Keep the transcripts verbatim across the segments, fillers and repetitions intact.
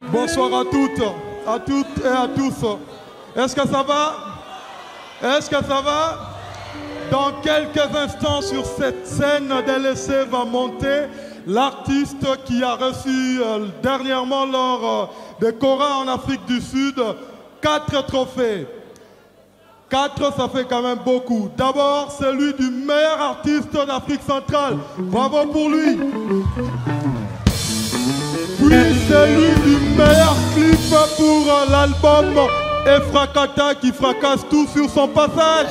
Bonsoir à toutes, à toutes et à tous. Est-ce que ça va? Est-ce que ça va? Dans quelques instants sur cette scène, D L C va monter l'artiste qui a reçu euh, dernièrement lors euh, des Cora en Afrique du Sud quatre trophées. Quatre, ça fait quand même beaucoup. D'abord, celui du meilleur artiste d'Afrique centrale. Bravo pour lui. Puis celui du meilleur clip pour euh, l'album Efrakata qui fracasse tout sur son passage.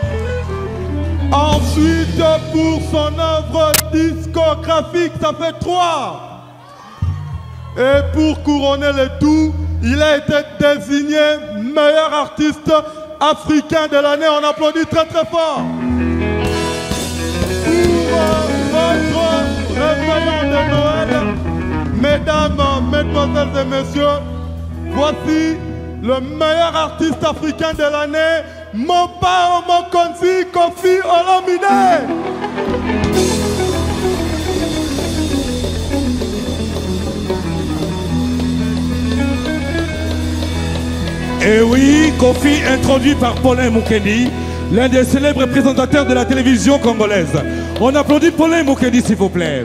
Ensuite, pour son œuvre discographique, ça fait trois. Et pour couronner le tout, il a été désigné meilleur artiste africain de l'année. On applaudit très très fort. Pour euh, votre réveillon de Noël, mesdames, mesdemoiselles et messieurs, voici le meilleur artiste africain de l'année, Mopa Omokonzi Kofi Olomide. Et oui, Kofi, introduit par Paulin Moukedi, l'un des célèbres présentateurs de la télévision congolaise. On applaudit Paulin Moukedi, s'il vous plaît.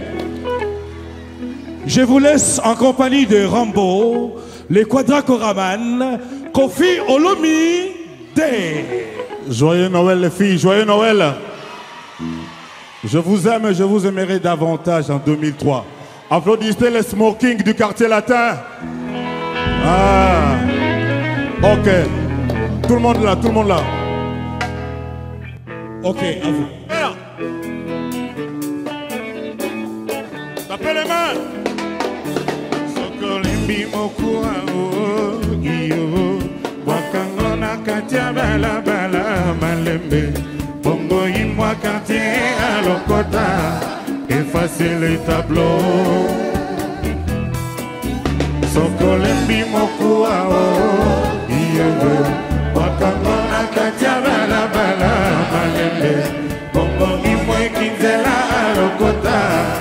Je vous laisse en compagnie de Rambo, les Quadracoraman, Kofi Olomide. Joyeux Noël les filles, joyeux Noël. Je vous aime et je vous aimerai davantage en deux mille trois. Applaudissez les smoking du quartier latin. Ah, ok. Tout le monde là, tout le monde là. Ok, à vous. Tapez les mains. Sokolimbi mokua o iyo wakangona katia bala bala malembe bongo imwa quartier à l'okota effacer les tableaux. Sokolimbi mokua o iyo wakangona katia bala bala malembe bongo imwa kinzela à l'okota.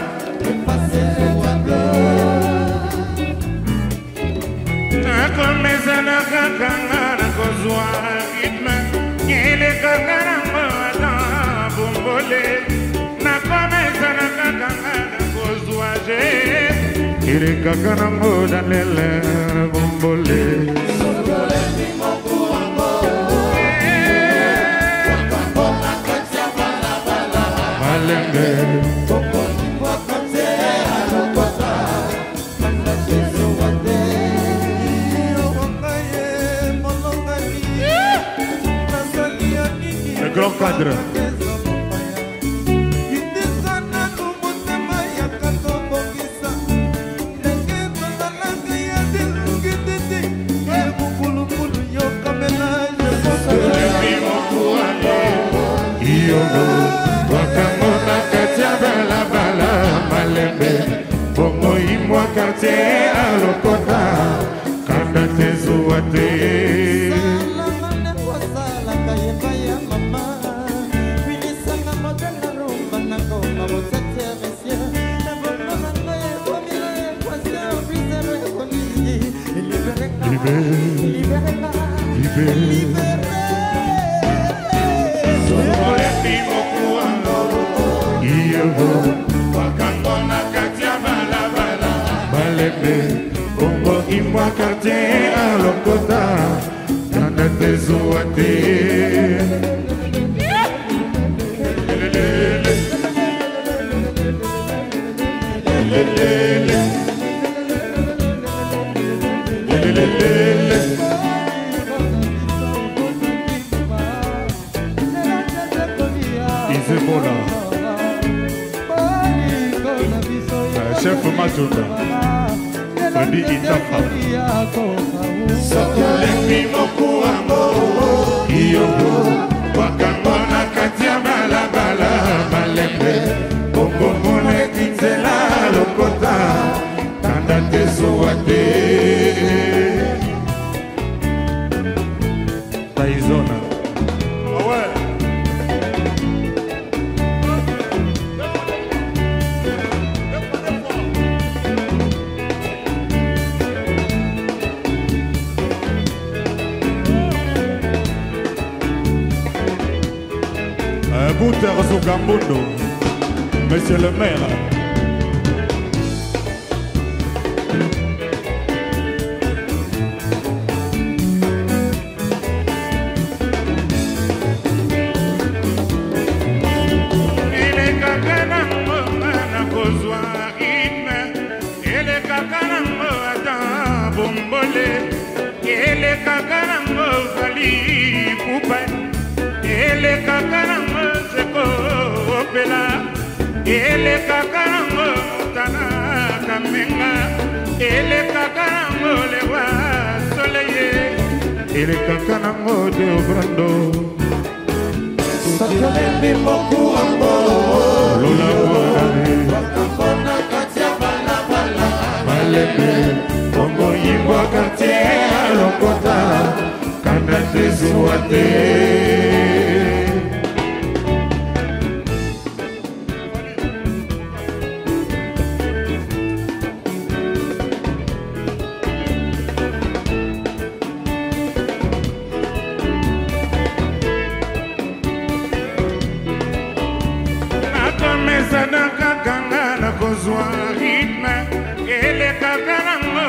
Nakomezana kakangana kozwa ritme Nyele kakana mwata bumbole Nakomezana kakangana kozwa je Nyele kakana mwata lele bumbole Sokole mimo kurango Wakambona katia bala bala Malembe grand cadre. Quartier à l'Okota, quand t'es ouaté. Libéré, libéré, libéré. Sokole mimo kuango, iyo, wakangona katia bala bala, malembe, bongo imwa quartier à l'Okota, nana tezuate. Chef Majunda, Freddy Itafa. Sokole mimo kuango, iyo, wakangona katia bala bala, malembe, bongo mone kinzela l'Okota, tanda tezuate. Taizona. Ah ouais. Guter Zugambundo, monsieur le maire. Ele kakarango fali pupa, ele kakarango seko opela, ele kakarango tana kamenga, ele kakarango lewa soleil, ele kakarango de obrando. Sakale bimoku ambo, lola wari, bakakona katia bala bala, baleme. Como yimbo kate alokota kana tezuate Nakomeza na kakanga na kozwa ritme ele kakarango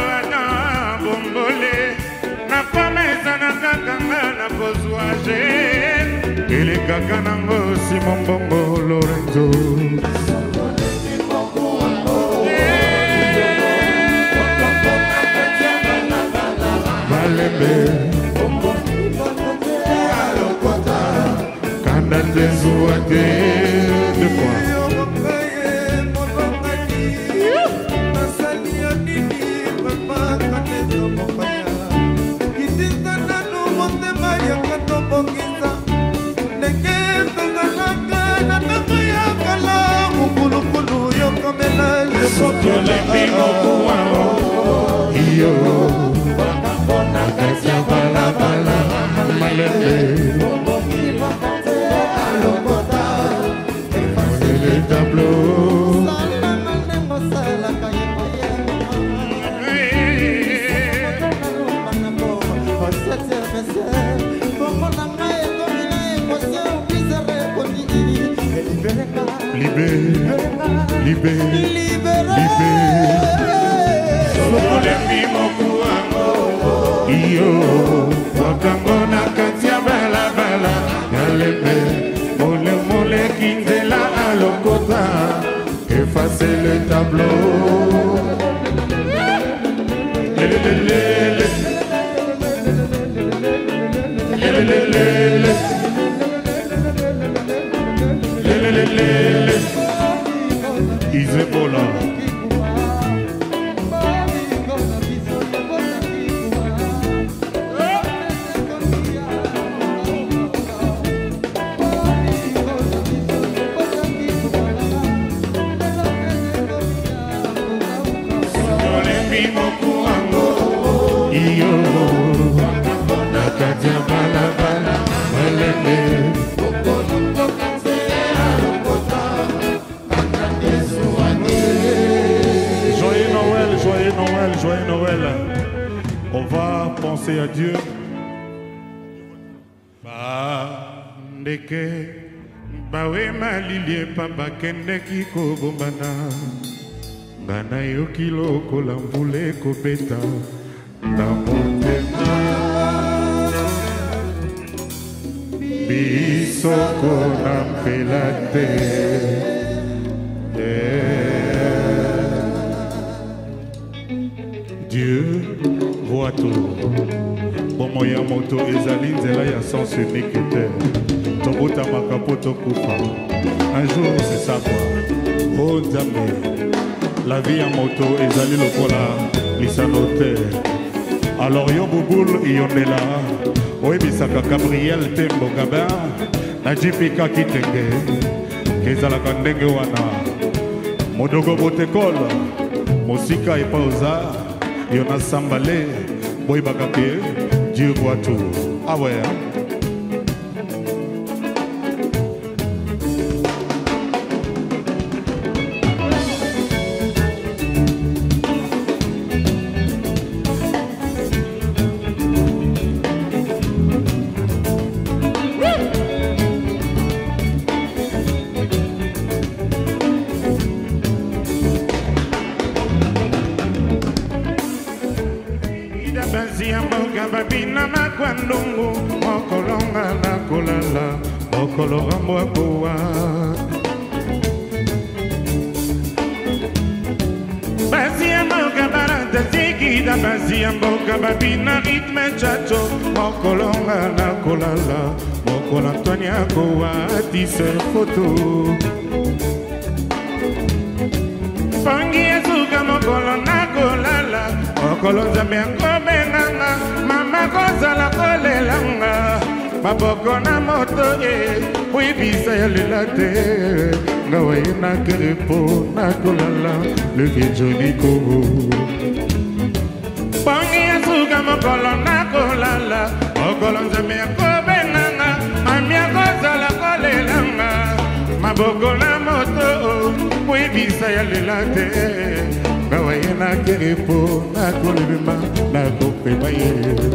na promesa na kakanga na kozwaje ele kakanango Simon Bongo Lorenzo Malembe Kanda tezuate de fois Sotto le primo cuao io Bona casia bala bala malende le tableau Libé, libé, libé Solo le mimo kuango Iyo, wakango na katia bala bala Yalebe, mole mole kindela alokota Effacer le tableau Lele lele Lele lele Lele lele Isebola Joyeux Noël, on va penser à Dieu. Bandeke, bawe malilie papa kende kiko bombana, bana yo kilo kolambule kobeta, na motema. Bisoko nampelate, Dieu voit tout. Bon moyen moto ezali nzela ya sens unique terre. Tobota makapoto kufa. Un jour c'est ça quoi. Oh Nzambe. La vie en moto ezali lokola lisano terre. Alors yo bubul iyondela. Oyebisaka Gabriel Tembo Gabin. Najipika kitenge. Kezalaka ndenge wana. Modogo botekola. Mosika epauza. Yona Sambale, boy bakake, Dieu voit tout. Ah ouais, hein? bandungu mokolonga na kolala mokolo rambo akowa basi ya mboka barata zikida basi ya mboka babina ritme chacho mokolonga na kolala mokolo Antoine akowa tise foto Pangi esuka mokolo na kolala mokolo nzambe akobenganga mama kozala kolelanga maboko na moto e wibisa ya lela te ngawa ye na kerepo na kolala le vieux Johnny Kobo Pangi esuka mokolo na kolala mokolo nzambe akobenganga mami akozala kolelanga maboko na moto wibisa ya lela te ngawa ye na kerepo na kolebema na kopema ye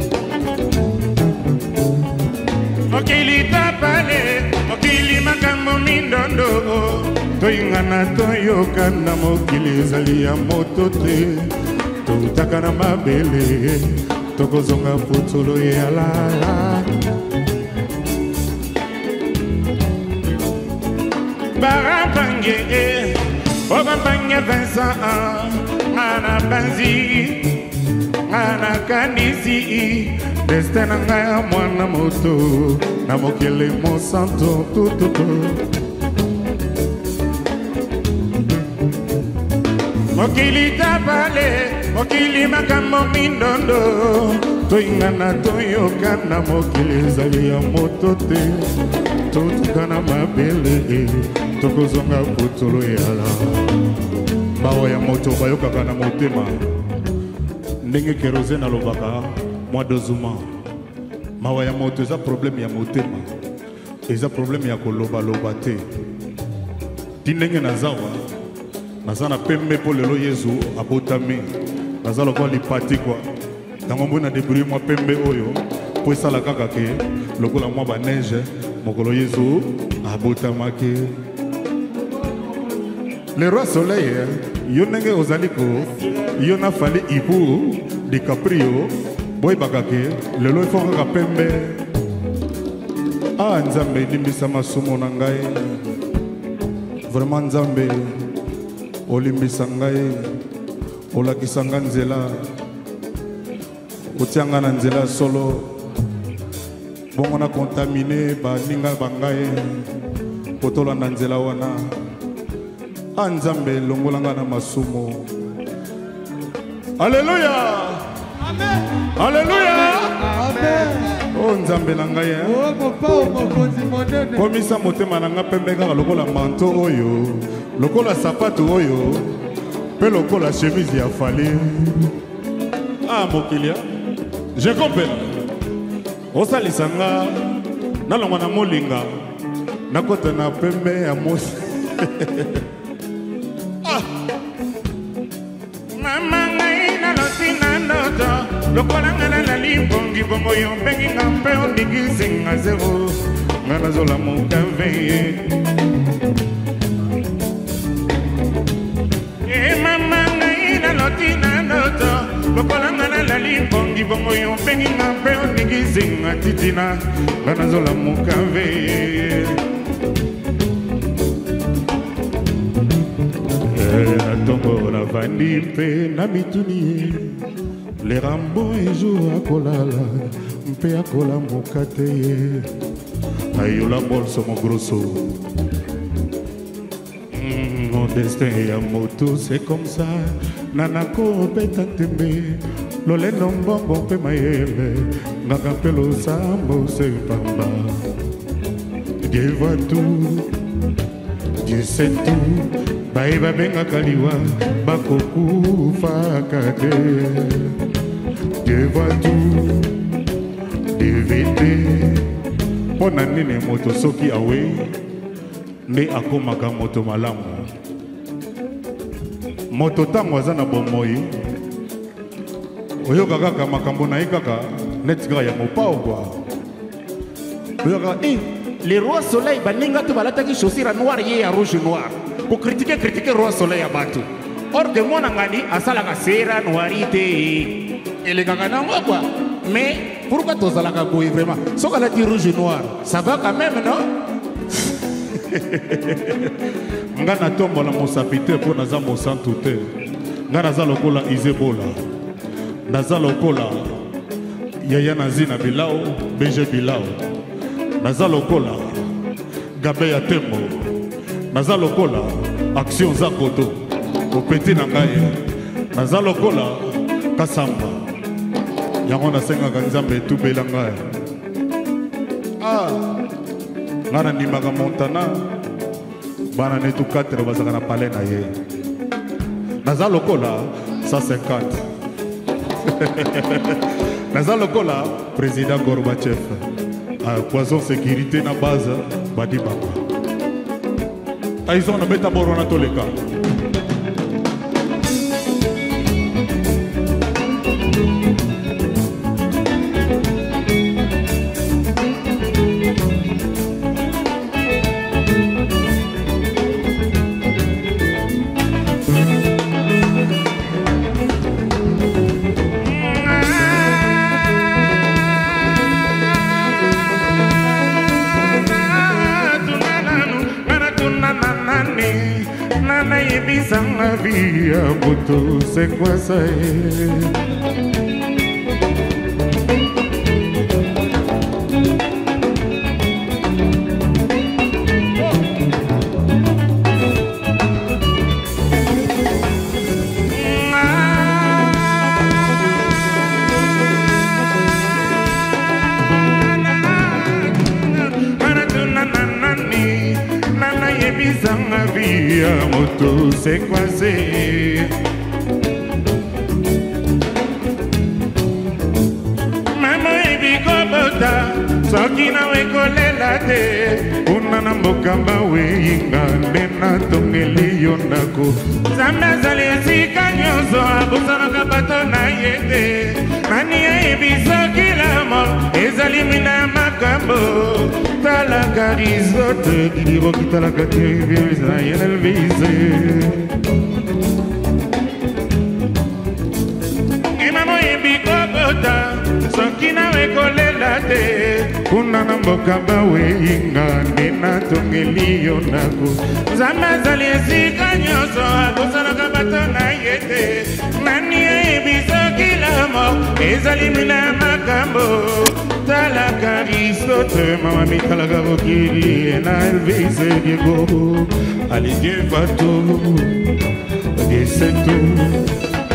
mokili tapale mokili makambo mindondo toyingana toyokana mokili ezali ya moto te totaka na mabele tokozonga putulu ya lala Barabange, Barabange Vincent, Ana Banzi, Ana Kanisi, Destin Anga, Mwana Moto, Namokele Monsanto, Tututu. Mokili Tabale, Mokili Makambo Mindondo, Toingana Toyokana, Mokili Zalia Motote, Tutukana Mabele. Tokozonga putulu yala bawa ya moto bayokaka na motema ndenge kerosene alobaka mwa dozuma mawa ya moto eza problème ya motema eza problème ya koloba loba te ti ndenge nazawa naza na pembe mpo lelo Yesu abotami naza lokola lipati kwa ntango mbona débrouille mwa pembe oyo po esala kaka ke lokola mwa baneige mokolo Yesu abotamaki Le roi soleil, yo nenge ozaliko, yo na fali ibu, DiCaprio, boy bakake, lelo ifonga kapembe. Ah, Nzambe limbisa masumo na ngai. Vraiment Nzambe, olimbisa ngai, olakisa nga nzela, otianga na nzela solo, bongo na contamine ba ninga bangai, potola na nzela wana. Nzambe longolanga na masumo. Alléluia. Amen. Alléluia. Amen. Oh Nzambe na ngai. Oh papa mokonzi monene. Komisa motema na nga pembe kaka lokola manto oyo, lokola sapato oyo, pe lokola chemise ya fali. Ah mokilia. Je comprends. Osalisa nga na longa na molinga. Nakota na pembe ya mosi. Lokola ngana na limbongi bongo yo mbengi nga mpe ondingisi nga zero ngana zola mukave e mama ngai na loti na noto lokola ngana na limbongi bongo yo mbengi nga mpe ondingisi nga titina ngana zola mukave na tongo na vandi mpe na mituni Le rambo ejo akolala mpe akola mokate ye ayola bolso mo grosso mm, mon destin ya moto c'est comme ça nanako beta tembe lolendo mbongo mpe mayele ngaka mpe losambo se pamba Dieu voit tout Dieu sait tout bae babengaka liwa bakokufaka te Dieu voit tout D V D mpona nini moto soki awe nde akomaka moto malamu moto ntango aza na bomoi oyoka kaka makambo na ye kaka neti kaka ya mopao kwa oyoka eh, le roi soleil baninga to balataki chaussure noire ye ya rouge noir pour critiquer critiquer roi soleil ya bato or de mwana ngani asalaka sera noiri te elekaka nango kwa mais pourquoi tu as la cabouille vraiment? Ce qu'elle a dit rouge et noir, ça va quand même, non? Nga na tombo la mosapite pour naza mosantu te. Nga naza lokola Izebola. Naza lokola Yaya Nazina Bilao, B G Bilao. Naza lokola Gabe ya Tembo. Naza lokola Action Zakoto. Opeti na ngai. Naza lokola Kasamba. Yango nasenga Nzambe etubela ngai. Ah, ngana nimaka Montana. Bana netu quatre bazaka na palais na ye. Naza lokola cent cinquante. Naza lokola président Gorbachev. Ah, poison sécurité na base badi baba. Aïson na beta borona toleka. Ma vie à moto, c'est quoi ça? Ma vie à moto, c'est quoi c'est? Maman et bikobota, soki na wekolela te. Unana mokamba weinga, nena tongeli yonako. Zamba zali esika nyonso, abusana bato na yete. Nani ya ebisoki la mort, ezali mina makambo. La carizote qui dit qu'il t'a la catégorie elle vise. Et maman et bikobota, son qui n'avait collé la tête. Kuna namboka bawe inga nena tongeli yonako. Zamazali esika nyonso abosana kabato na yete. Nani e bisoki la mort, ezali mina makambo. La carizote, maman mi talaga vokiri na Elvis Diego. Allez Dieu va tout, et c'est tout.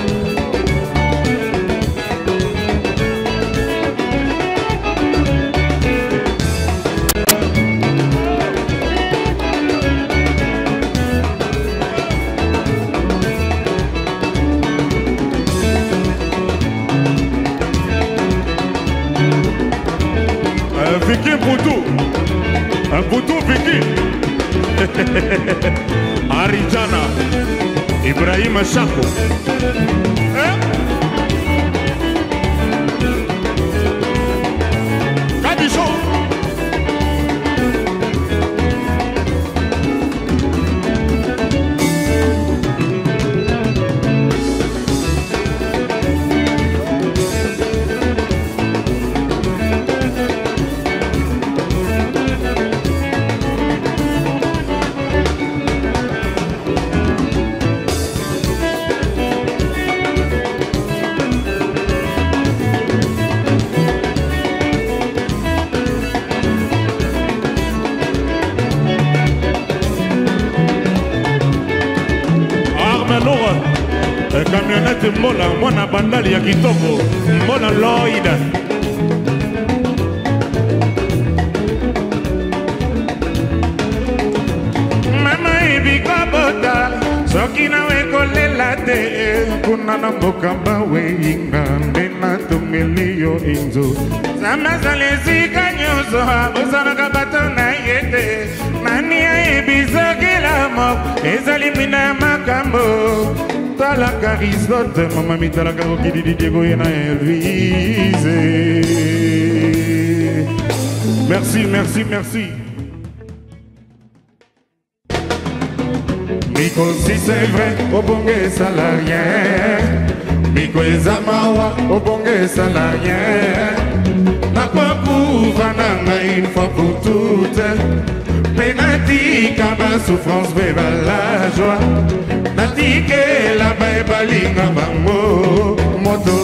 Vicky Boutou, un Boutou Vicky, Arijana, Ibrahim Chako. Hein? Kabicho. Camionnette Mola, mwana bandali ya kitoko, Mola Lloyd. Mama ibikobota, soki na wekolela te. Kuna na mboka bawe inga, ndena tongeli yo inzo. Zamazali esika nyonso, abosana kabato na yete. Nani ya ibisoki la mort, ezali mina makambo. La carizote, maman mi la caro qui dit Diego et na Elvis. Merci, merci, merci. Miko si c'est vrai, au bonge salarien. Miko ezamawa, au bonge salarien. Bakwaku vananga une fois pour toutes. Penati kaba souffrance beba la joie. Nati ke la beba linga bango moto.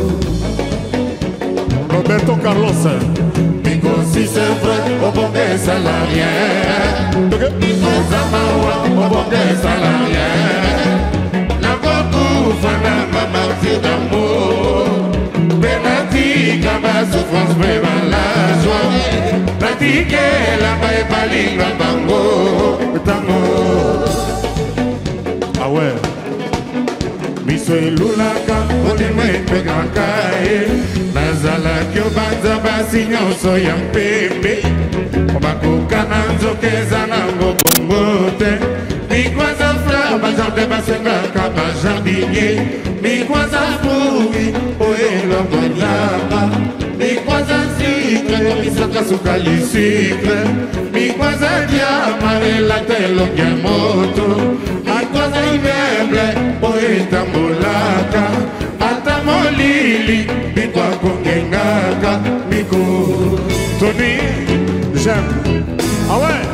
Roberto Carlos. Miko si c'est vrai, au bon des salariés. Miko Zamawa, au bon des salariés. La beaucoup vananga martyr d'amour. Penati kaba souffrance beba la joie. Pratiquer la beba linga bango tango. Ah ouais. Miso elulaka, odema epegaka e. Nazala kyo banza basi nyonso ya mpembe. Obakoka na nzoka eza nango bongo te. Mikwaza fleur bajardin basengaka bajardinier. Mikwaza fruit oelongo nyama. Mikwaza sucre komisaka sukali sucre. Mikwaza diama elata elongia moto. Mikwaza imeble oetambolaka. Ata molili mikwa kongengaka. Miko Tony, j'aime. Ah ouais.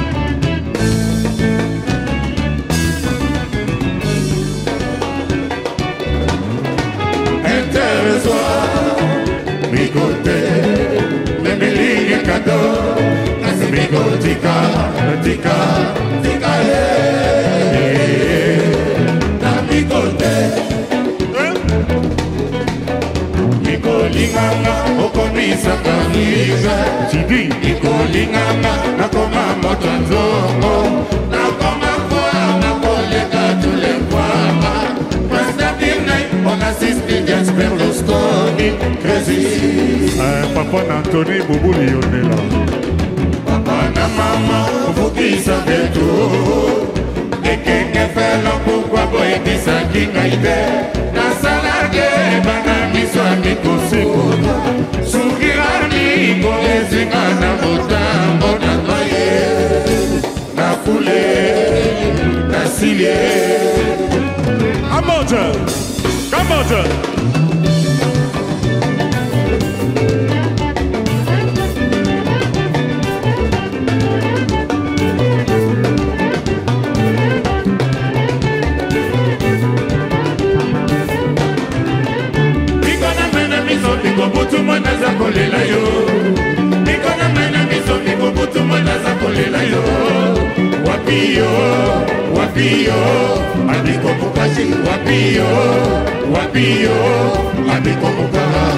Intéresse-toi, mi côté, les milliers cadeaux, c'est mi côté, tika, tika, tika, eh, dans mi côté, mi colinganga, au comisa cariga, Tidi, mi colinganga, na coma motonzongo, na coma quoi, na colega tous les fois, on assiste Jens Berlusconi, Crazy. Papa Anthony Boubouli, on est là. Papa na maman, vous qui savez tout. Et quelqu'un fait l'homme, pourquoi boy qui ça qui n'aide. Na salade, banami soit mi kosiko. Soukirani, kolezinga na botambo na noye. Na foulé, na silier. Amoja, Amoja. Butu mwana za kolela yo. Niko na mena miso niko butu mwana za kolela yo. Wapio, wapio, abiko mukashi. Wapio, wapio, abiko mukaha.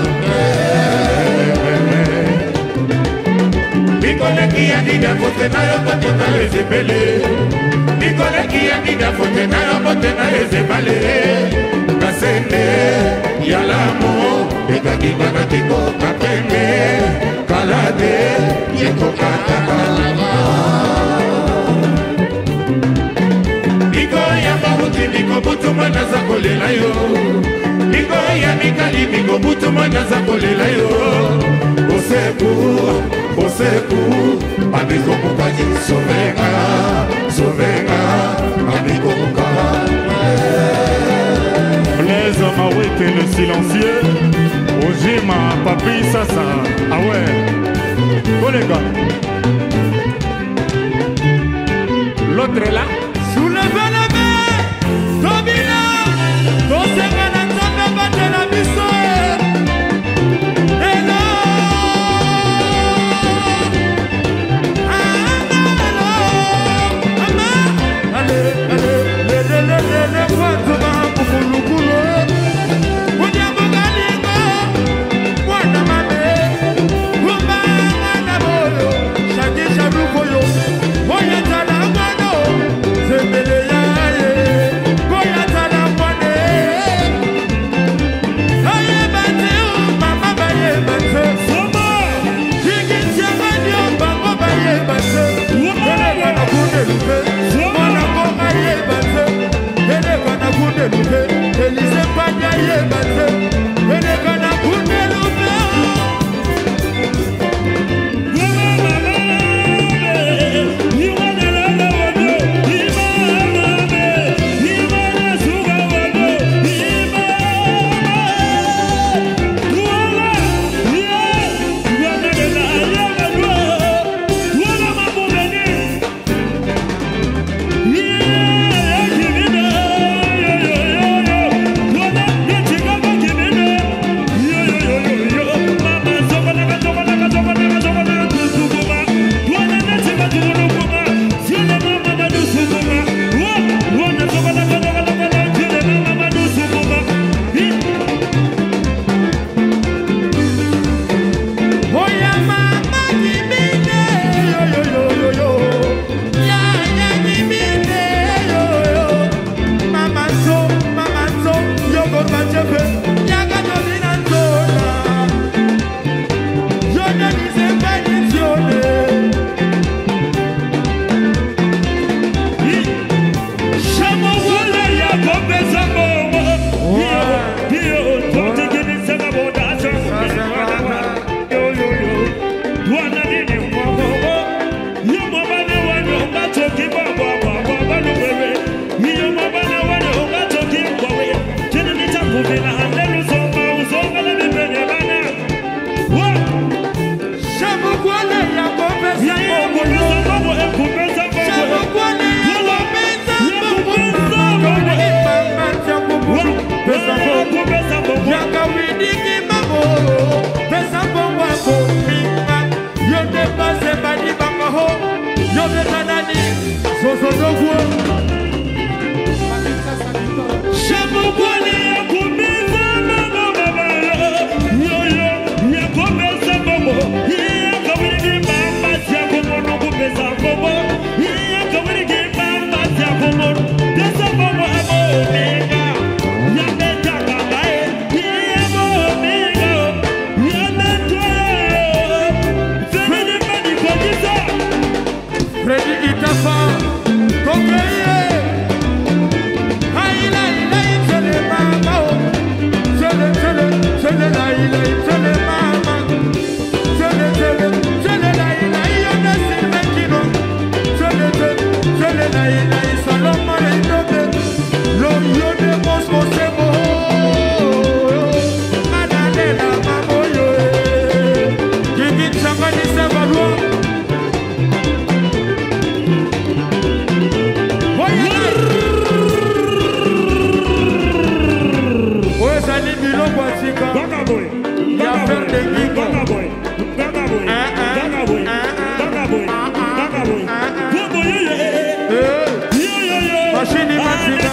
Niko leki ya nida fote na yo kote na ezebele. Niko leki ya nida fote na yo kote na ezebale. Kasende, yalamo. Ega kibana tiko kapeme kalade yeko kataka. Niko ya mabuti niko butu mwana za kolela yo. Niko ya mikali niko butu mwana za kolela yo. Oseku, oseku, abiko mukaji sovenga, sovenga, abiko mukaji. Blaise Mawete le silencieux. Ojima, Papi Sasa. Ah ouais. Collègue. L'autre est là. Soulevez la main, Tobina, Tosema na Nzambe batela biso. Hello, hello, mama, allez, allez, le le le le le kwatuma kufulukulo. Unyambo galingo, mwana mame, kumba mwana boyo, shaki sharuko yo, moya tala ngono.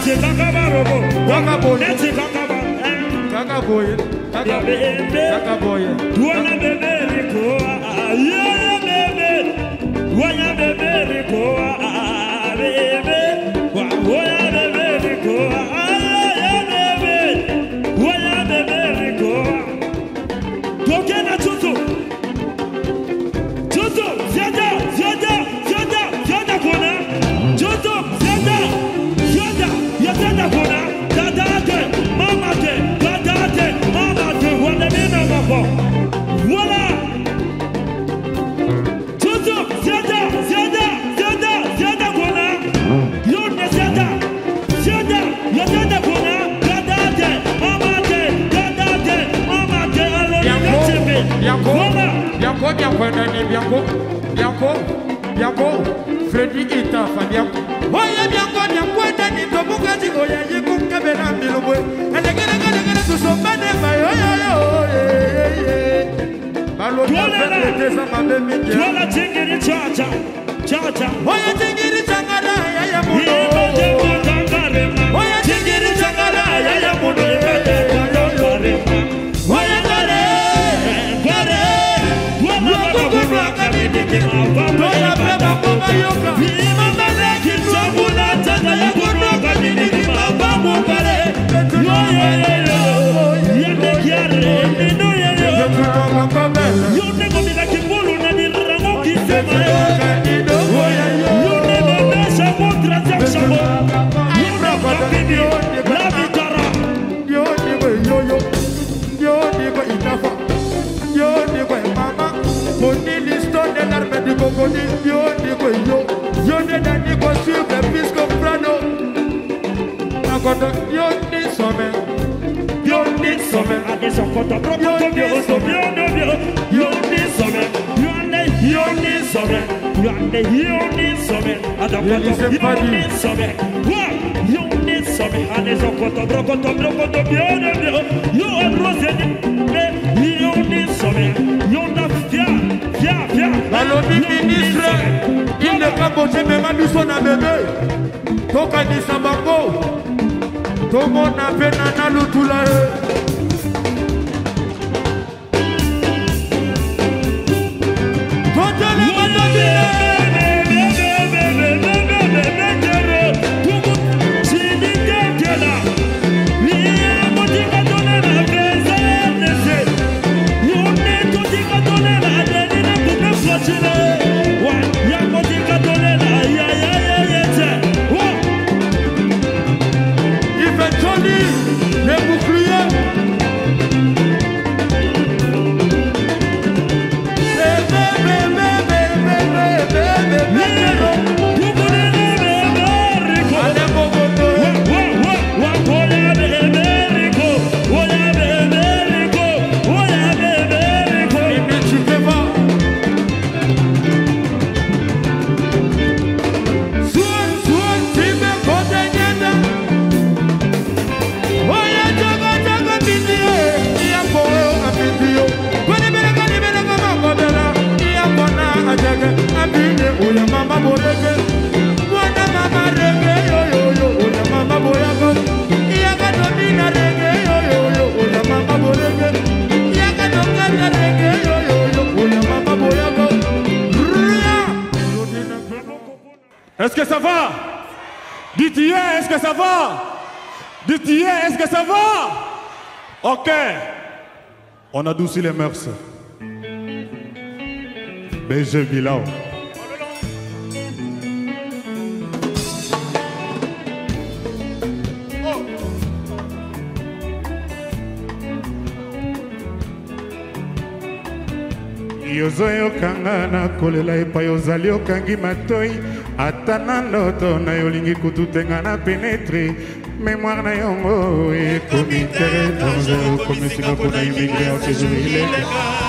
Est-ce que ça va? Dites yeah, est-ce que ça va? Dites yeah, est-ce que ça va? Ok. On adoucit les mœurs. B G Bilao. Yozoyo kanga na kolela epai ozali okangi matoi ata na ndoto na yo lingi kututenga na pénétrer mémoire na yongo ekomi terre danger okomesinga mpona immigrer en séjour illégal.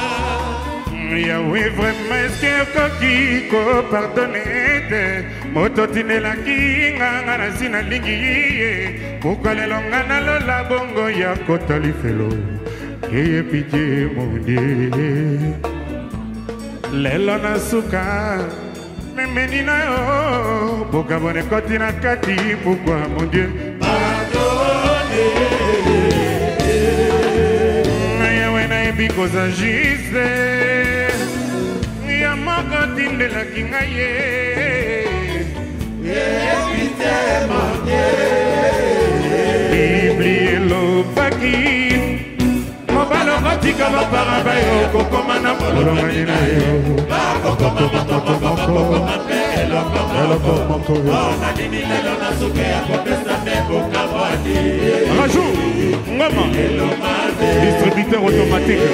Yawe vraiment eske okoki kopardone te moto tindelaki nganga na nsi nalingi ye pourkua lelo nga nalola bongo ya kota lifelo eye pitié mon Dieu. Lelo na suka memeni na yo boka bone koti na kati pourquoi mon Dieu. nayebi koza juste ya moko tindelaki ngai ye bibli elobaki mobali okotika bapara bayo kokoma na bolongani na yo Rajout Ngoma distributeur automatique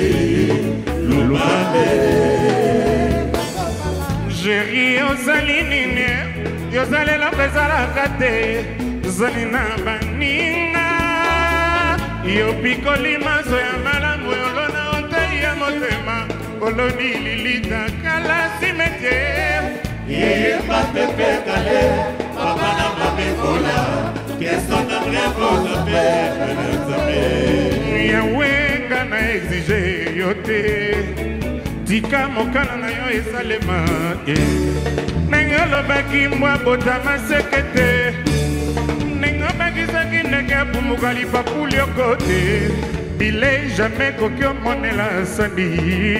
Jéri ozali nini yozalela bezalaka te zali na baninga yopikoli maso ya malamu yolona otei ya motema koloni lilita kala cimetière yeyeba pepe kale babana babekola kesona mrekola pepe nzambe yawenga na exige yo te tika mokala na yo esalema ndenge olobaki mbwa botama seke te ndenge obakisaki ndenge apumuka lipapuli oko te bile jamai koki omonela sandi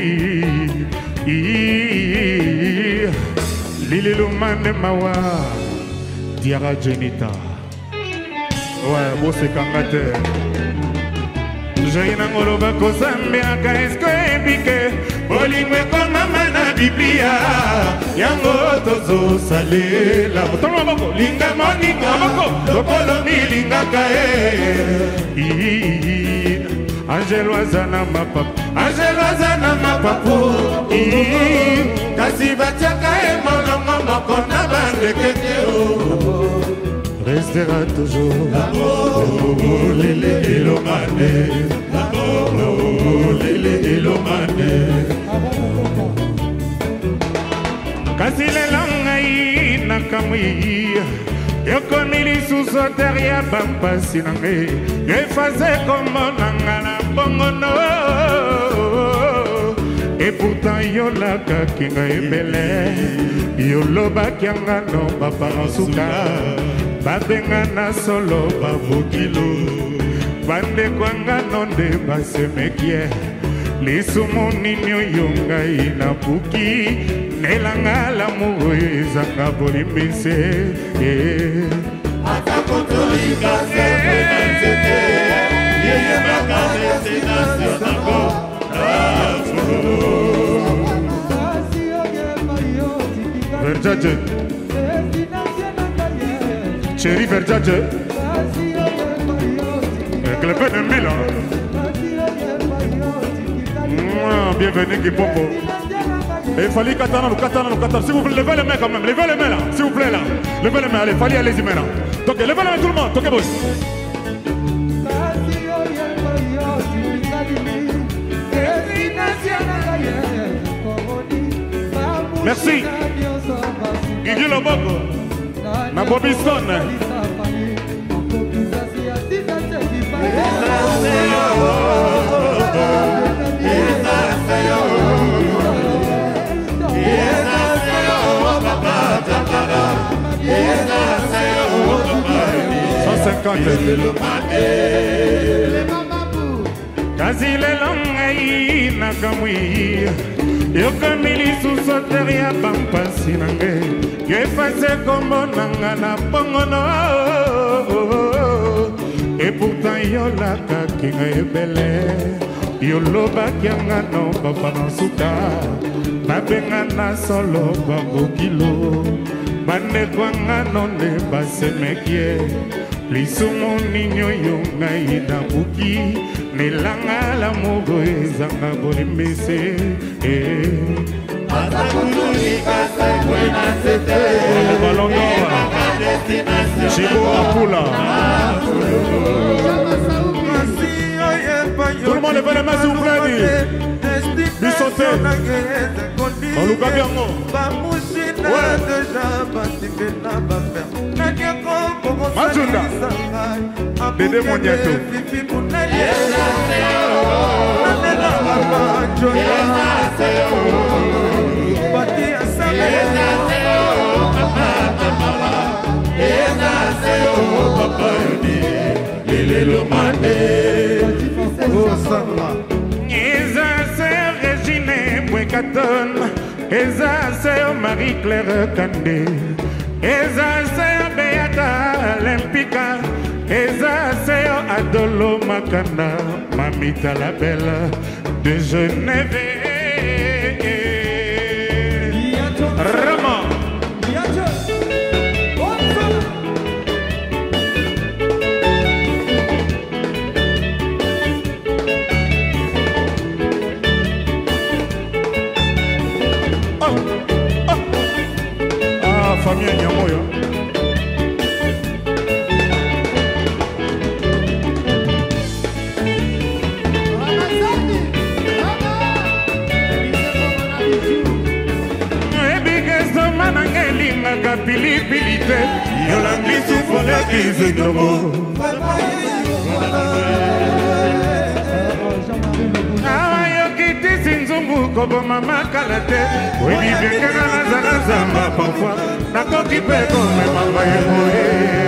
Lili Lumande Mawa Diara Jenita Ouais, beau c'est kangate Jaina ngoloba kozambe aka esko ebike Bolingwe koma mana biblia Yango tozo salela Botono maboko Linga moninga maboko Lokolo milinga kae Angelo azana mapapu Angelo azana mapapu Kasi batiaka emonongo moko na bandekete Restera toujours Lele elomane Lele elomane Kasi lelo ngai nakamwi yokomi lisusu tere ya bampasi na ngai efase komonanga na bongono et pourtant yolakaki ngai ebele yolobaki yanga no baparansuka babenga na solo babokilo bandekwanga no nde basemekie lisumu nini oyo ngai nabuki nelanga lamour ezanga bolimbise atakotolika sape na nzete yeyebaka destination nango Verjaje Chéri Verjaje Clepé de Milan Bienvenue Kipopo. Il fallait katana, katana, katana. S'il vous plaît, levez les mains quand même. Levez les mains là. S'il vous plaît là. Levez les mains. Allez, fallait allez-y maintenant. Donc, levez les mains tout le monde. Toquez boss. Merci. Guigui Loboko. Na Bobby Stone. cent cinquante Kazi lelo ngai nakamwi yokomi lisusu tere ya bampasi na ngai yo efase kombo nanga na bongono et pourtant yolakaki ngai ebele yolobaki yanga no baparansuka babenga na solo bambokilo bandekwanga nonde basemekie lisumu nini oyo ngai nabuki nelanga lamour ezanga bolimbise Chibo Apula. Tout le monde lève les mains s'il vous plaît. Bissoté. On nous gagne en mot. Majunda. Dédé Moniato. Mwekaton, eza seo Marie-Claire Kande, eza seo Beata Olympica, eza seo Adolo Makanda, Mamita la Belle de Genève. Ramon. Famille Nyamoyo. Ebikesomanangelinga pilipilite yolambisu folekiziglobo Sinzungu kobo mama kalate Webi biekana nazana zamba parfois Nakoki pe kome mama yemoye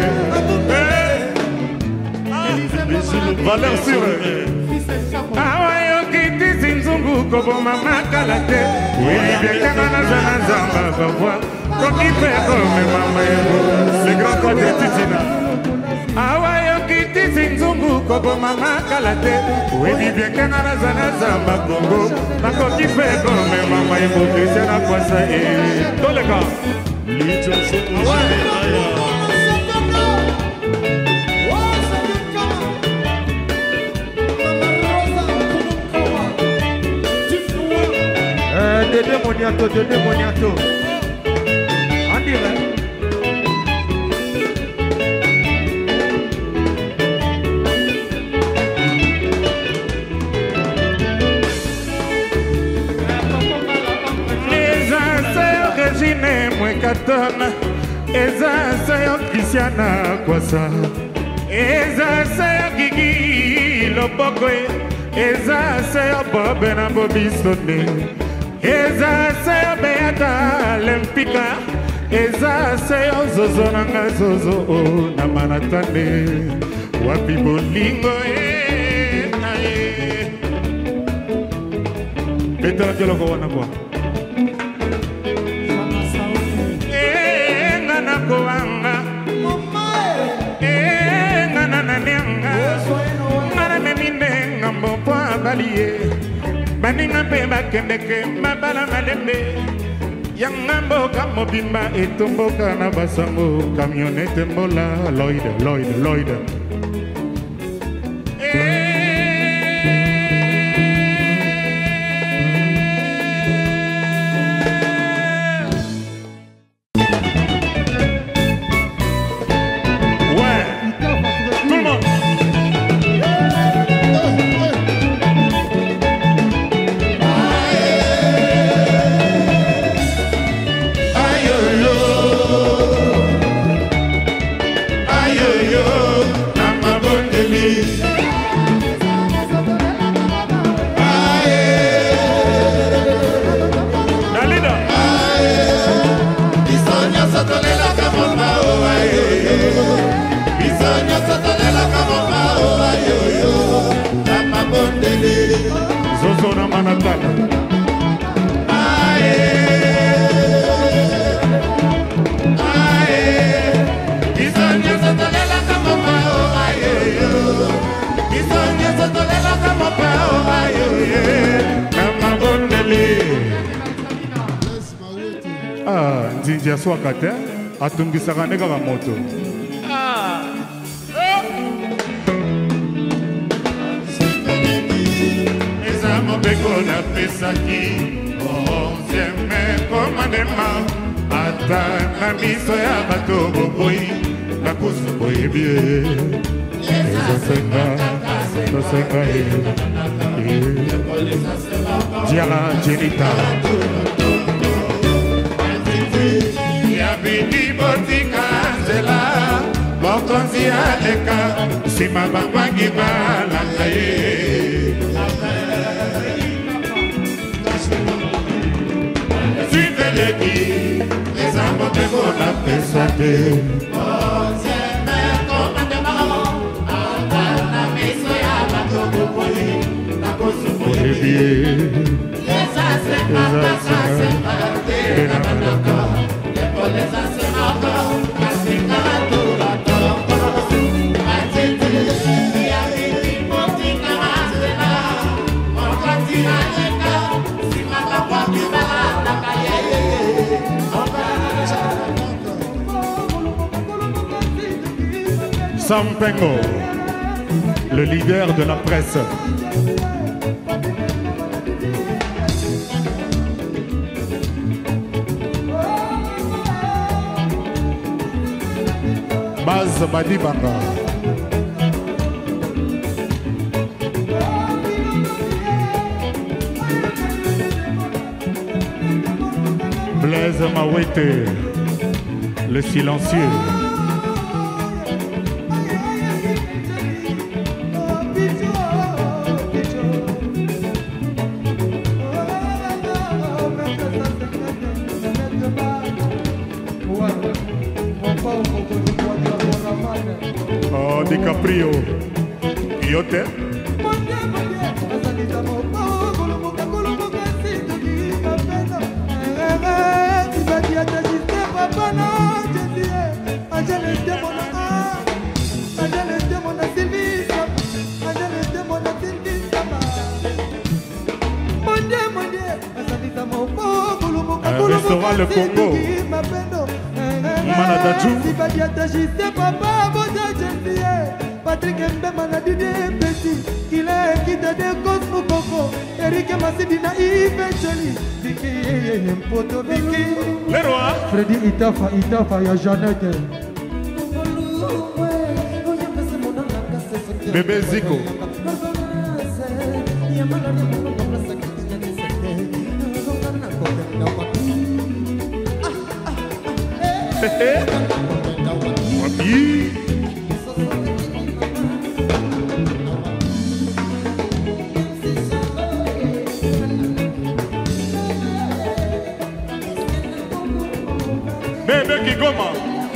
Valeur sûre. Awa yokiti sinzungu kobo mama kalate Webi biekana nazana zamba parfois Nakoki pe kome mama yemoye Les grands codes de Titina. Awa yokiti sinzungu kobo mama kalate Webi biekana nazana zamba Congo Nakoki pe kome mama yemoye Sena kwasa e Tolega Dédé Moniato, Dédé Moniato. En direct. Les anseurs Régine Mwekaton, les anseurs Christiana Kwasa, les anseurs Gigi Lobokwe, les anseurs Bob Nabobisone, les anseurs Beata Olympica, les anseurs Zozo Nanga Zozo Namanatane, Wapi Bolingo eh aye. Beta Diolo Wana quoi. Koanga eh ngana nanenga ngana memine ngambo kwa baliye baninga pe bakendeke mabala malembe yangambo kamobimba etomboka na basango camionette mbola Lloyd Lloyd Lloyd Zozona Manatana. Aye, aye, Bisogna sottolela come pao, aye, Bisogna sottolela come pao, aye, Kamabondeli. Ah, Nzinja Swakate, Atungisaka Nega Moto. Ah, Bekona pesaki onzieme komandema ata na miso ya bato boboyi na kusu boyebie ezosenga tosenga diala jenita yabidi botika nzela bokonzi aleka nsima bangwangi balanda ye les amos de la pesate. Onzieme komandema ata na miso ya bato boboyi na kusu boyebie ezosenga Sampengo, le leader de la presse. Baz Badibanga. Blaise Mawete, le silencieux. Oh, DiCaprio. Yote. Un restaurant Le Congo. Manadadjou. Patrick Mbemba na Didi Petit, il est qui t'a des causes pour Coco, Eric Massidina Yves Vicky Mpoto Vicky, le roi, Freddy Itafa Itafa ya Jeannette, Bébé Zico, Wabi. Bébé Kigoma.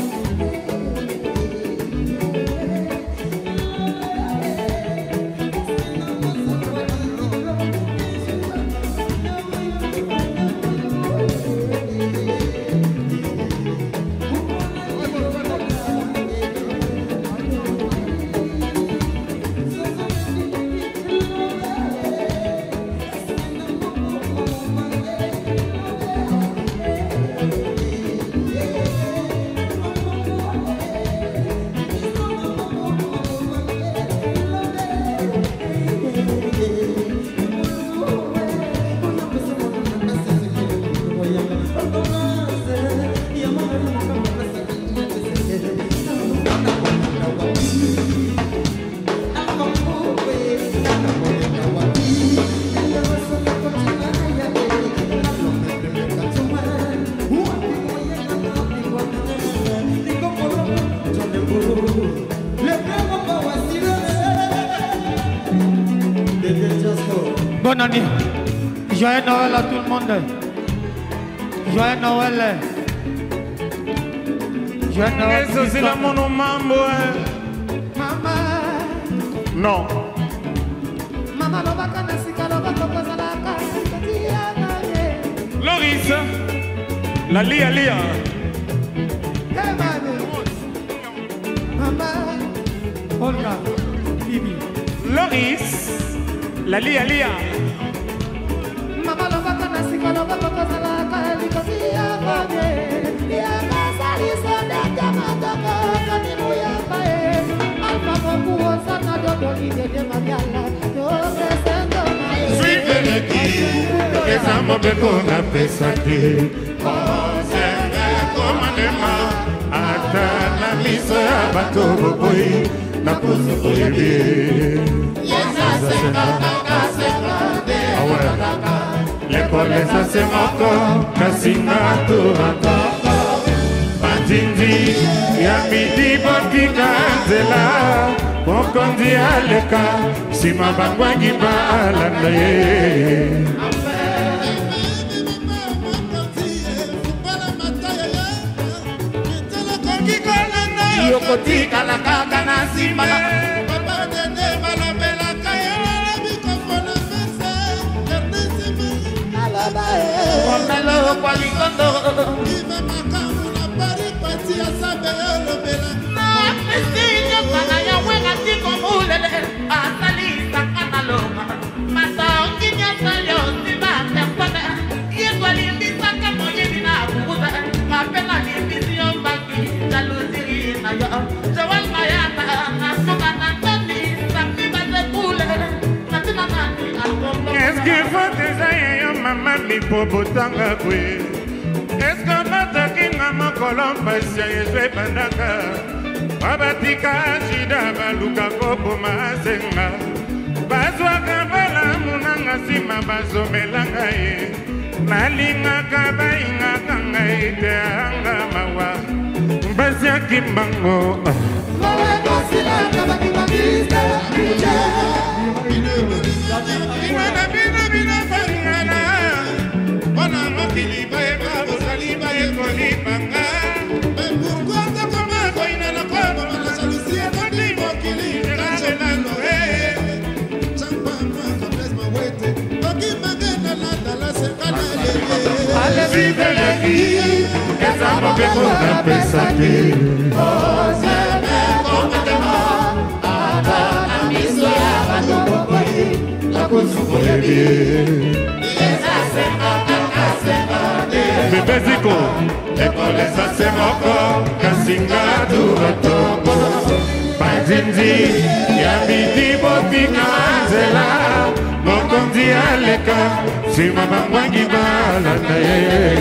Bonne année. Joyeux Noël à tout le monde. Joyeux Noël. Joyeux Noël. C'est la mon mambo. Maman. Non. Maman lobaka na sika lobaka kozalaka. Loris. La lia lia. Hey baby. Maman. Olga. Bibi. Loris. La lia lia. Mama lobaka na sika lobaka kozalaka likosi ya babe. Ya kasari soda kama toko kanimu ya bae. Alfa mokuo sana dodo ide magyala. Yo presento mae. Suite neki. Esa mobeko na pesate. Ozenge komanema. Ata na miso ya bato bokoi. Na kusu koyebi. L'école ça encore, Kassina Touraka, Bandindi, Yamidi Botika Zela, Bokondi Aleka, Sima Bangwangi Balandaye. Yokoti Kalaka na Simala. Jawal Mayata po botanga kwe. Eska matakinga mokolo mpasi ya Yesu ebandaka. Babatika shida baluka kopoma asenga. Bazwaka balamu nanga sima bazomelanga ye. Nalingaka baingaka ngai te anga mawa. Mbasi ya kimbango. Mawe kosilaka bakimangiste kuche. Bina bina bina faringana. Bona mokili baeba bozali baeko libanga. Mais pourquoi t'as comme un koina na kobo na jalousie mokili mokili ngale na noe. Chamba mwa kapes mawete. Okimanga na landa la sekana lele. Ale vive la vie. Esa moke kona pesaki. Ozeme kompetema. Ata na miso ya bando bokoli. La konsumo ya bie. Esa sema kaka sema de. Bebeziko. Ekole sa semoko. Kasinga duratoko. Panzinzi. Yambiti botika nzela. Mokonzi aleka. Sima bangwangi balanda ye.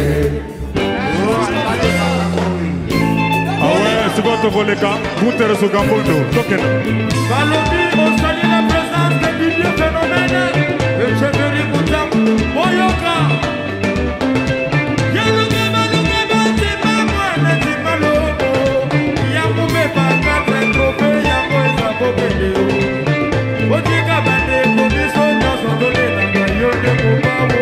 C'est quoi ton voleka? Goûter ce gambondo. Tokena. Balobi, on salue la présence de Didier Phénomène. Le chevalier Moutam, Boyoka. Yaluga, baluga, bati, mamwa, neti, malobo. Yamume, baka, trentrope, yamu, esa, bobele. Otika, bande, komiso, nyaso, dole, nanga, yone, mubabo.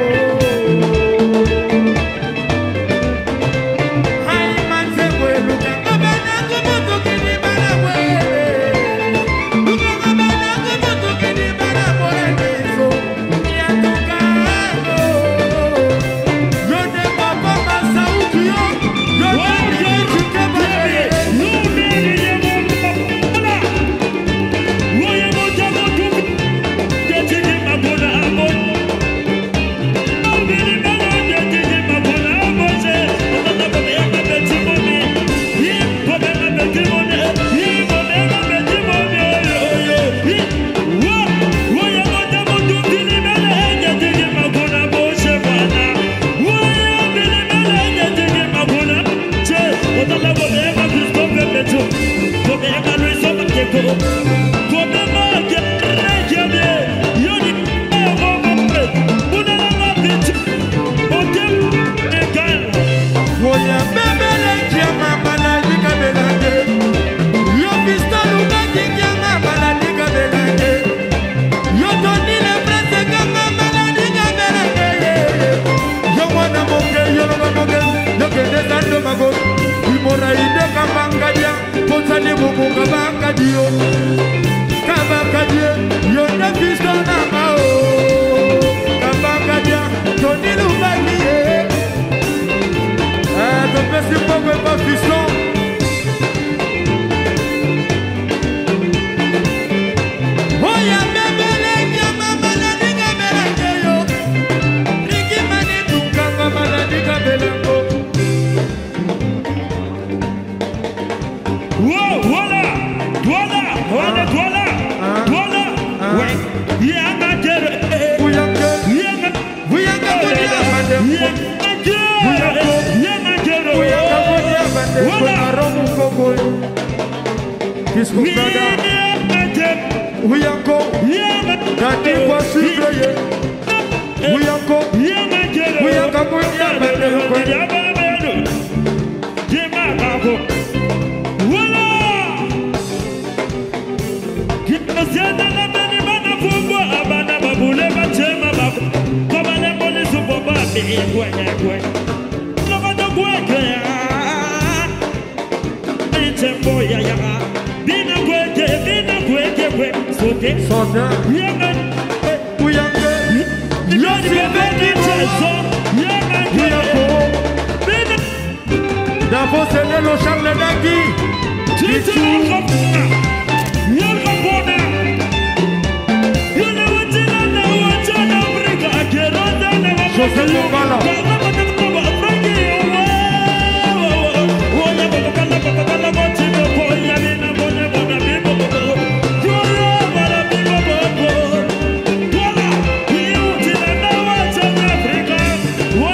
Whoa!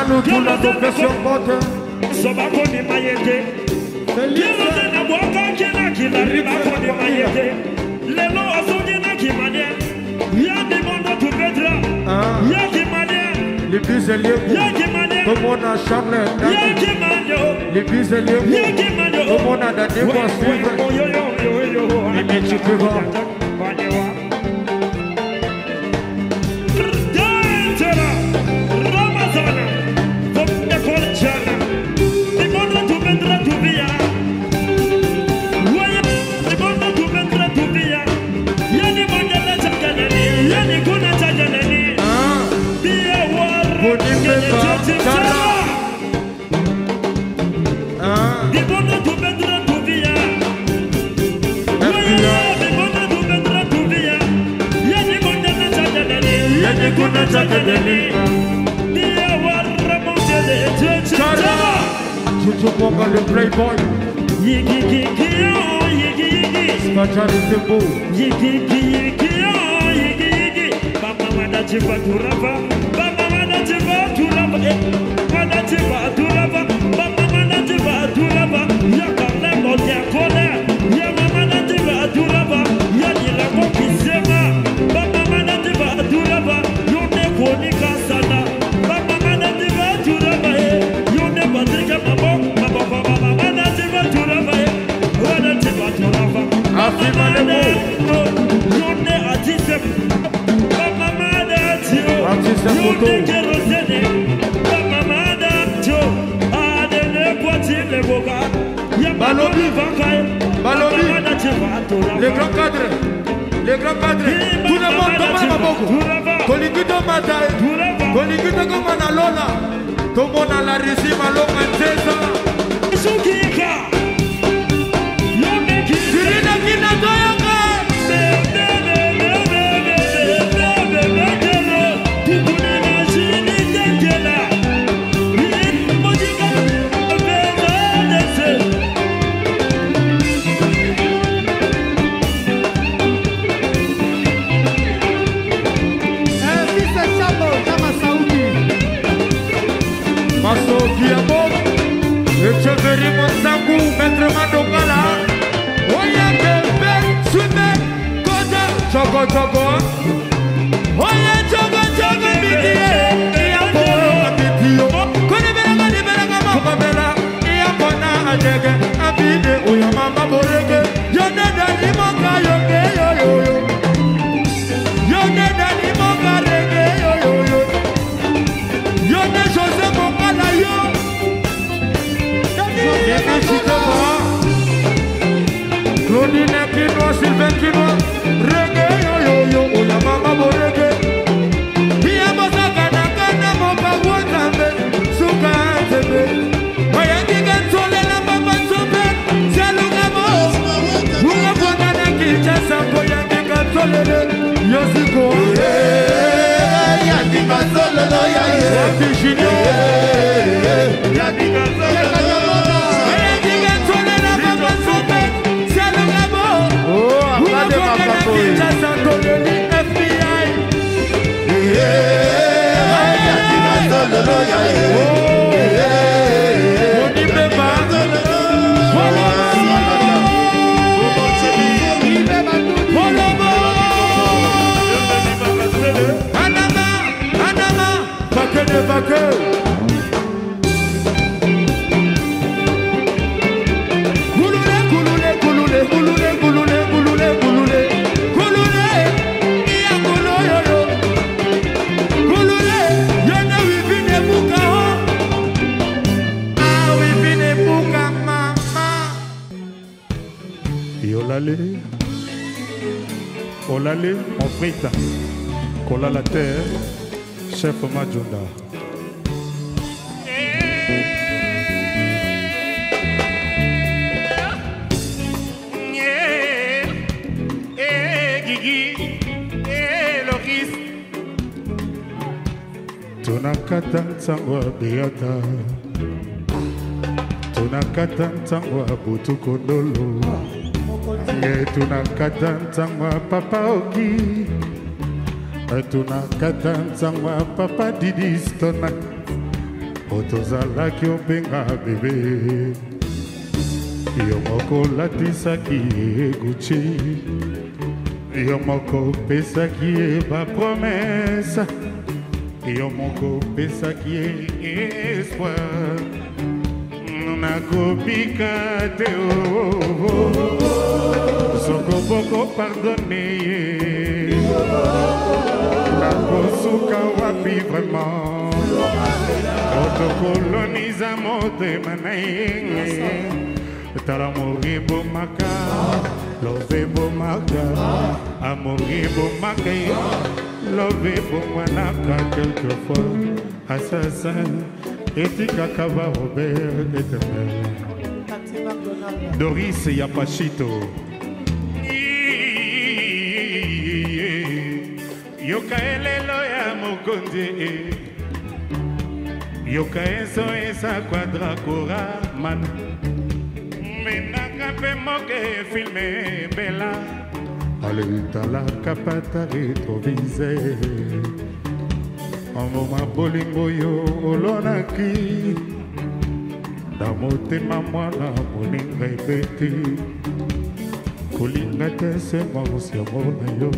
nous tout la confession monte. Sobako ni mayete. Kilote na mwaka kina kila ribako ni mayete. Lelo asonye na kimane. Yandi mondo tu pedra. Yaki mane. Les biseliers. Yaki mane. Tout le monde a Charles. Yaki mane. Les biseliers. Yaki mane. Tout le monde a des voix suivre. Les métiers plus grands. Chuchu Ponga le playboy. Yigi yigi yigi yigi. Spachari Tembo. Yigi yigi yigi yigi. Baba mada chiba turava. Baba mada chiba turava. Mada chiba turava. Baba mada chiba turava. Ya kale moja kole. Ya mama mada chiba turava. Ya nila kokisema. Baba mada chiba turava. Yone koni kasana. Baba mada chiba turava. Yone badrika mabo. Baba baba mada chiba turava. Mada chiba turava. Afima le mot. Yone atisem. Baba mada chiba. Atisem photo. Yone kerosene. Baba mada chiba. Adene kwati le boka. Balobi. Balobi. Les grands cadres. Les grands cadres. Tout le monde tombe à Maboko. Kolikito Matae. Kolikito Komana Lola. Tout le monde a la régime à l'homme Nzeza. Sirina Kina Doyaka. Echeveri Monsangu, Maître Madongala. Oya Kembe, Sume, Kota, Chogo Chogo. Oya Chogo Chogo, Bidie, Iya Polo, Bidio. Kone Beranga, Di Beranga, Mama Bela. Iya Pona, Ajege, Abide, Oya Mama Borege. Yone Dani Moka, Yoke, Yo Yo Yo. Yone Dani Moka, Rege, Yo Yo Yo. Yone Jose Moka, La Yo. Claudine Kinoa, Sylvain Kinoa, Reggae, yo yo yo, oya mama bo reggae. Iya mosaka na kana moka wotambe, suka tebe. Oya diga tole na papa sobe, saluga mo. Unga kona na kicha sambo ya diga tole de, yosiko. Ya diga tole lo ya ye. Wakishino. Ya diga tole lo ya ye. F B I. Anama, Anama, Baque de Baque. Olale, on frita. Kola la terre, chef Majunda. Tunakata ntangwa beata. Tunakata ntangwa butukondolo. Tunakata ntangwa papa oki. Tunakata ntangwa papa didistona. otozalaki openga bebe yo moko latisaki Gucci yo moko pesaki ba promesse yo moko pesaki espoir nakobika te soko boko pardonne nakosuka wapi vraiment otokoloniza motema na ye tala mogi bomaka love bomaka amogi bomaka love bomwanaka quelquefois assassin etikaka ba Robert Éternel Doris Yapachito yoka elelo ya mokonzi yoka eso esa quadra cora man menaka pe moke filme bela alentala kapata retrovise amoma bolingo yo olonaki na motema mwana moninga ebeti kolinga te se mosi ya mona yo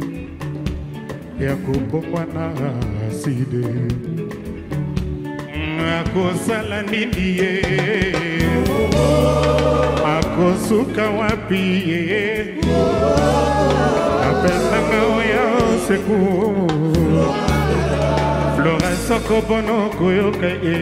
ya kubongwana aside akosala nini ye akosuka wapi ye apesanga oya seku Flora soko bono koyoka e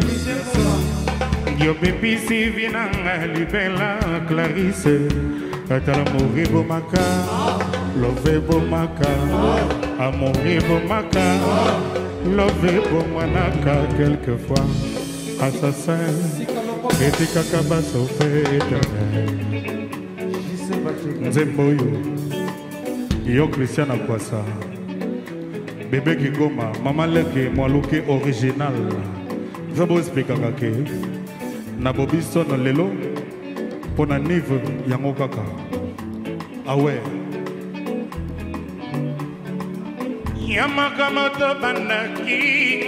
yo bebisi vinanga libela Clarisse atala mouri bomaka love bomaka amouri bomaka love bomwanaka quelquefois assassin etikaka basofe Éternel nzembo yo yo Christiana Kwasa bébé Kigoma mama leke mwaluke original zabo expliquer que na bobiso no lelo pona niveau yango kaka awe yamaka moto bandaki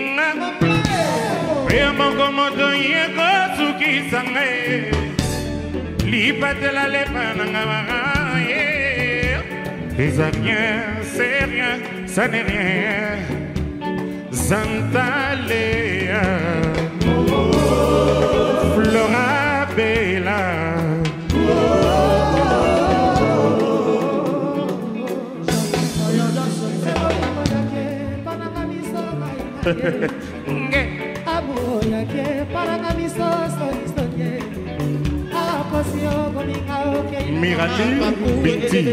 yamaka moto yeko suki sange lipatela lepana ngabara les rien c'est rien ça n'est rien Zantalea Flora Bella Mirali Binti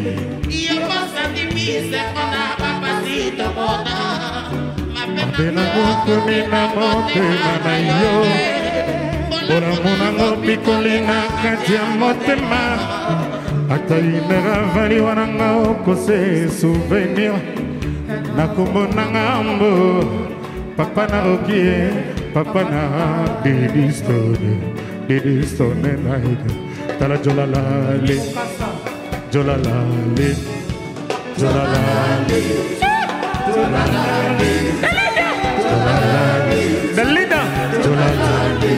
Mapena kukumina motema na yo Bora munango pikolina katia motema Ata inera vali wananga okose souvenir Nakumbo nangambo Papa na okie Papa na Didi Stone Didi Stone naide Tala jolalale Jolalale Jolalale Jolalale The leader Jolalale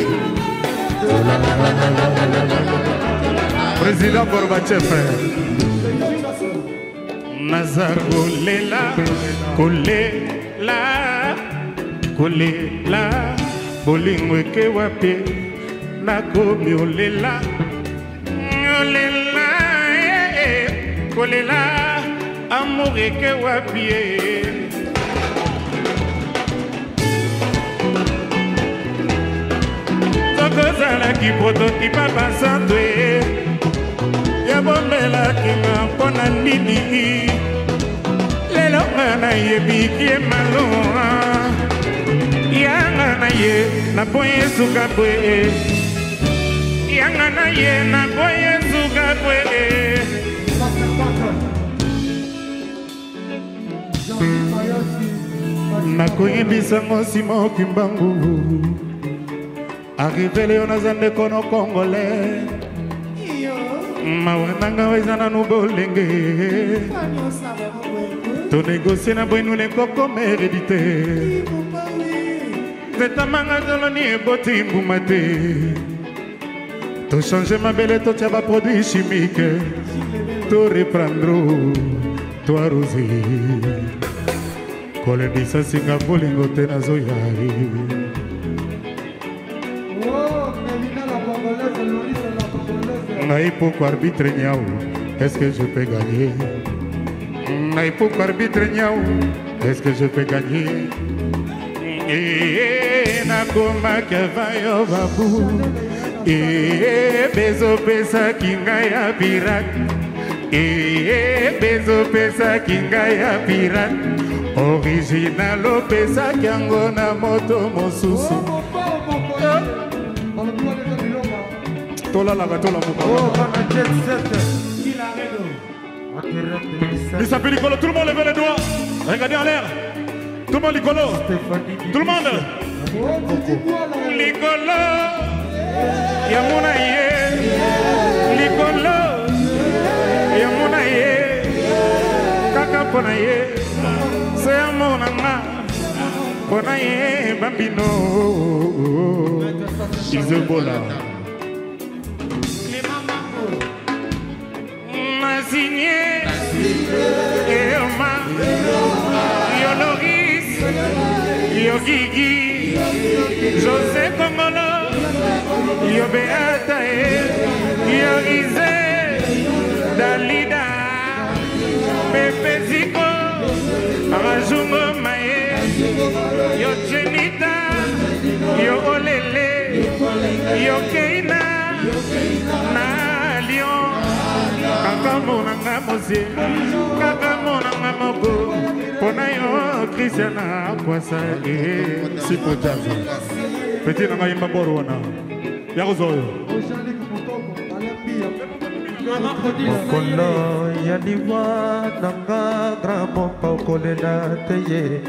Président Gorbachev Nazaro Lela Kolela Kolela Bolingwe ke wapi Nakomi olela Olela Kolela Amour ke wapi Tokozala ki prototype basandwe Ya bombela ki nga mpona nini Lelo ngana yebi kie malora Yanga na ye na boye suka bwe Yanga na ye na boye suka bwe Nakoyebisa mosimo kimbangu Arrivé Léonazande kono congolais Mawananga wezana nubolenge To négocier na bwenu les coco mérédité Zetamanga Zoloni Boti Mboumate. To changer ma belle, to tia ba produit chimique. To reprendre, to arroser. Kole bisa Singapore lingote na zoyari. Naï pour arbitre niao, est-ce que je peux gagner? Naï pour arbitre niao, est-ce que je peux gagner? Eh, na koma kavayo babu. Eh, bezo pesa kinga ya pirate. Eh, bezo pesa kinga ya pirate. Original pesa kiango na moto mosusu. Tola la tola moka. Il s'appelle Nicolo, tout le monde lève les doigts. Regardez en l'air. Tout le monde Nicolo. Tout le monde. Nicolo. Yamuna ye. Nicolo. Yamuna ye. Kaka pona ye. C'est amona nga. Pona ye bambino. Isebola. Signé Eoma Yo Loris Yo Gigi José Congolo Yo Beata Yo Ise Dalida Pepe Zico Rajungo Maye Yo Jenita Yo Olele Yo Keina Na Lyon Kakamona ngamoze, kakamona ngamoko, pona yo Christiana kwasa e sipo jaza. Petit nanga imba boro wana. Yako zoyo. Mokolo ya liwa nanga gramo pakole na teye.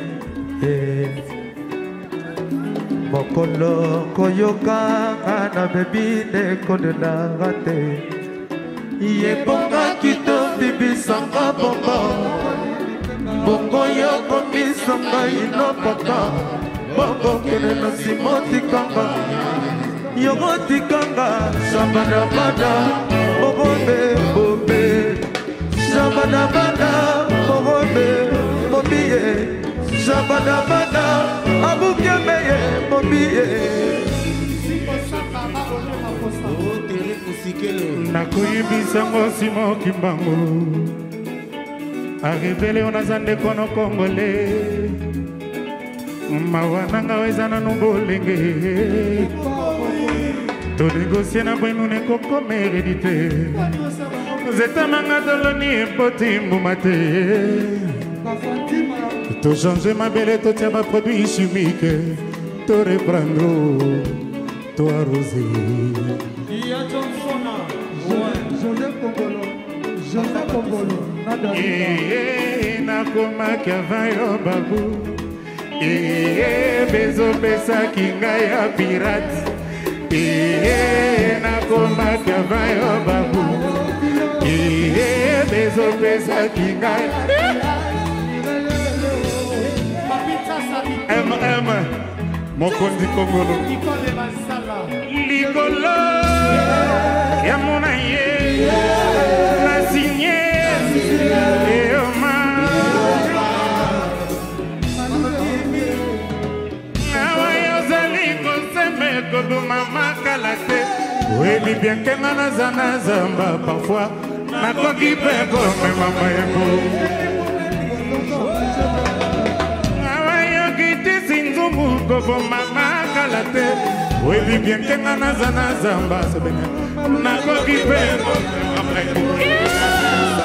Mokolo koyoka ana bebine kole na gate. Ye bonga kito bibi sanga bongo bongo yo komi sanga ino papa bongo kene no simoti kanga yogo tikanga sabada bada bobe bobe sabada bada bobe bobiye sabada bada abuke meye bobiye Nakuyibisa ngosimo kimbango Arivele onazande kono kongole Mawananga wezana numbolenge To negocie na bwenu neko kome heredite Zeta manga doloni poti mbumate To changer ma belle, to tia ma produit chimique To reprendre, to arroser Joseph Congolo, Joseph Congolo, Eh, na koma kavayo babu. Eh, bezo pesa kinga ya pirate. Eh, na koma kavayo babu. Eh, bezo pesa kinga. M M, Mokondi Congolo. Ligolo, Yamuna ye, na signé. Mama kalate, oui bien que nanazana zamba parfois, na koki peko me mama yeko. Awayo kiti sinzungu kobo mama kalate, oui bien que nanazana zamba sebene, na koki peko me mama yeko.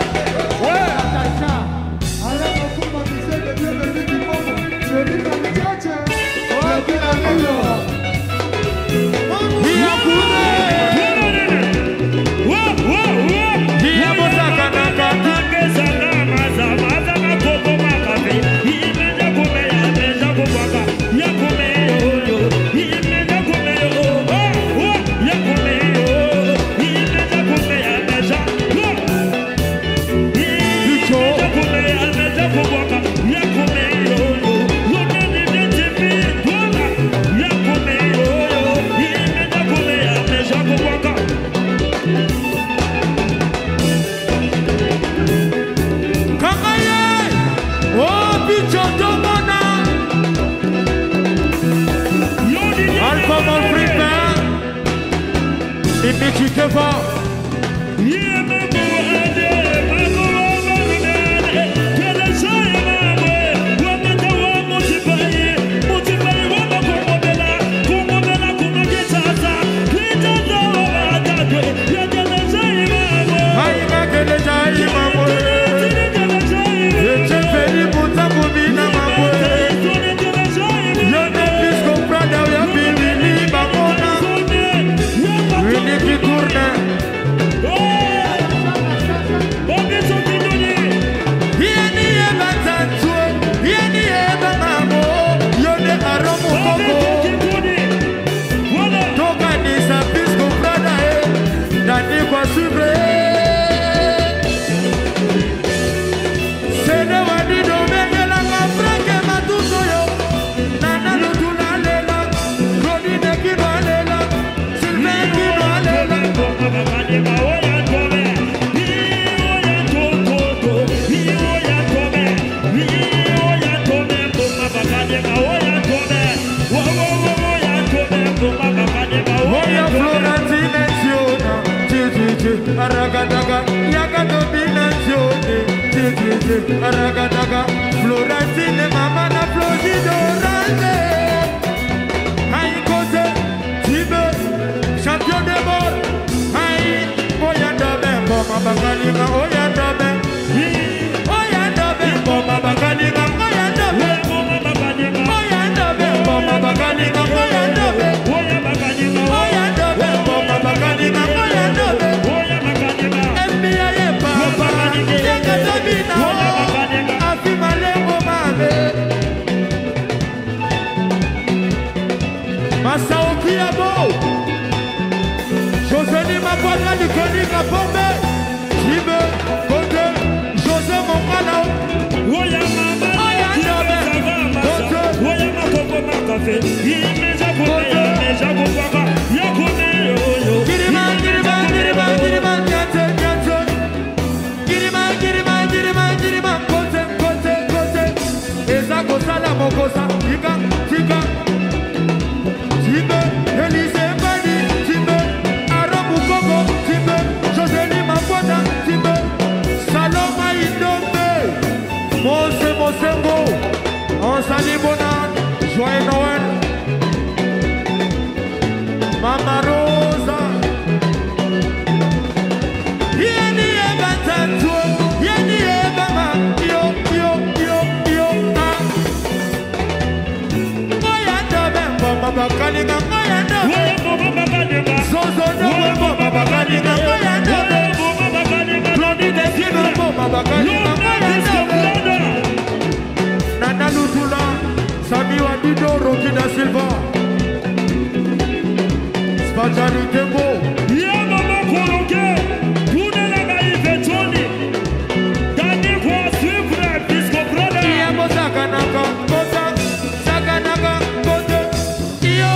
Imichikeva. Aragadaga, Yagato Binazione, Aragadaga, Florentine, Mamma, Florido, Rande, Haïkose, Tibe, champion de bord, Haï, Oyandabe, Boma Bagalina, Oyandabe, Oyandabe, Boma Bagalina, Oyandabe, Oyandabe, Boma Bagalina, Oyandabe, Oyandabe, Boma Bagalina, Oyandabe. José Lima Quadra du Konik à Bombay. Jibe, Côte, José Moncala. Oya Mama, Oya Ndobe, Côte, Oya Makoko Makafe. Imeja Koya, Imeja Koya, Yakone Yoyo. Girima, Girima, Girima, Girima, Nyate, Nyate. Girima, Girima, Girima, Girima, Côte, Côte, Côte. Eza Kosala Mokosa, Tika, Tika. Jibe, Elise Bani, Jibe, Arabu Koko, Jibe, José Lima Quadra, Jibe, Saloma Indombe, Mose Mosengo, Ansali Bonan, Joyeux Noël, Mama Rosa, Yeni Eba Tantu, Yeni Eba Ma, Yo, Yo, Yo, Yo, Ah. Moyandabe, Mama Bakalinga, Moyandabe, Zozo Nowe, Mama Bakalinga, Moyandabe, Claudie Desino, Mama Bakalinga, Moyandabe, Nana Lutula, Sami Wadido, Rocky da Silva, Spatali Tembo, Yamama Koroke, Tunela Ivetoni, Dani kwa suivre Bisco Brother. Yamo Sakanaka, Kota, Sakanaka, Kota, Iyo.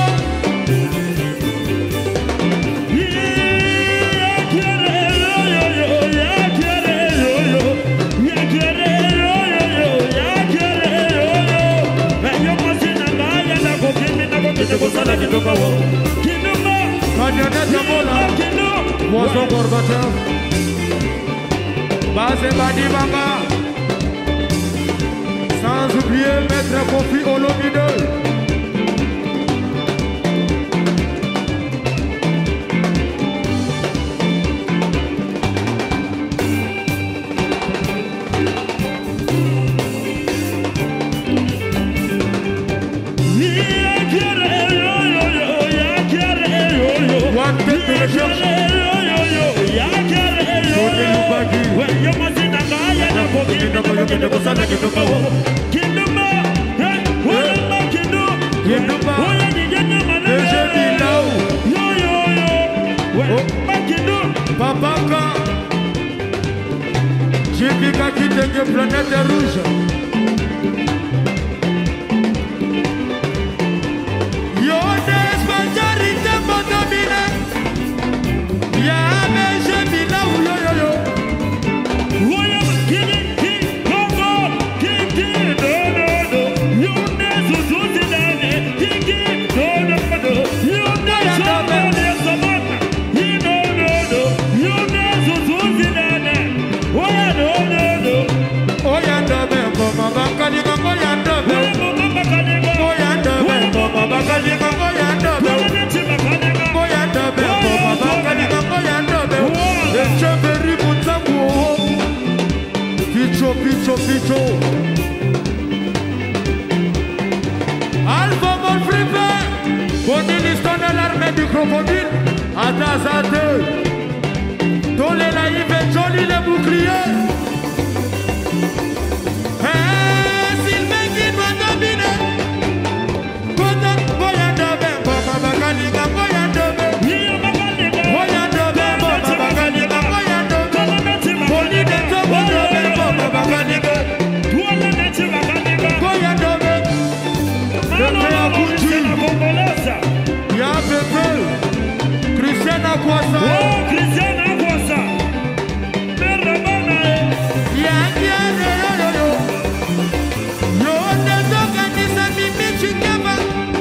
Kanyana Jamola, Wazo Gorbachev, Base Badi Banga, sans oublier Maître Kofi Olomide. Papaka, j'ai vu qu'à quitter que planète rouge. Yo des majorité monomine. Ya mais j'ai mis là où yo yo yo. Kiki, no, no, no, you connais l'armée du crocodile. Atazate. Tous les naïfs et jolis les boucliers. Eh, Sylvain qui doit dominer. Kota, Boyandobe, Baba Bagalinga, Boyandobe. Boyandobe, Baba Bagalinga, Boyandobe. Boni de Tobodobe, Baba Bagalinga. Boyandobe. Pepe Akuti. Ya Pepe. Christian Akwasa. Oh, Christian Akwasa. Ya Kiane, yo, yo, yo. Yo, ne toka ni sa mimi chingaba.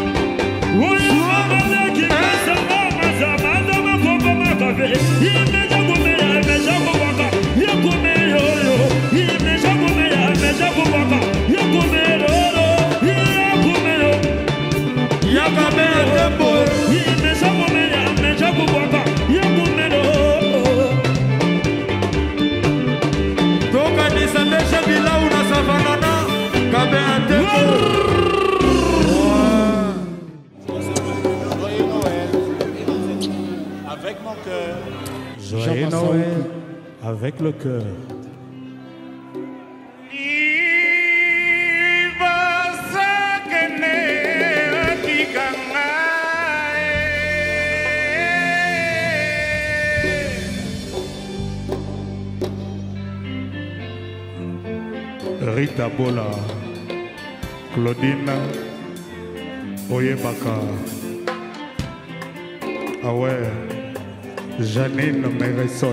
Avec mon cœur. Joyeux Noël avec le cœur. Rita Bola, Claudine Oyebaka, ah ouais, Janine Meresson,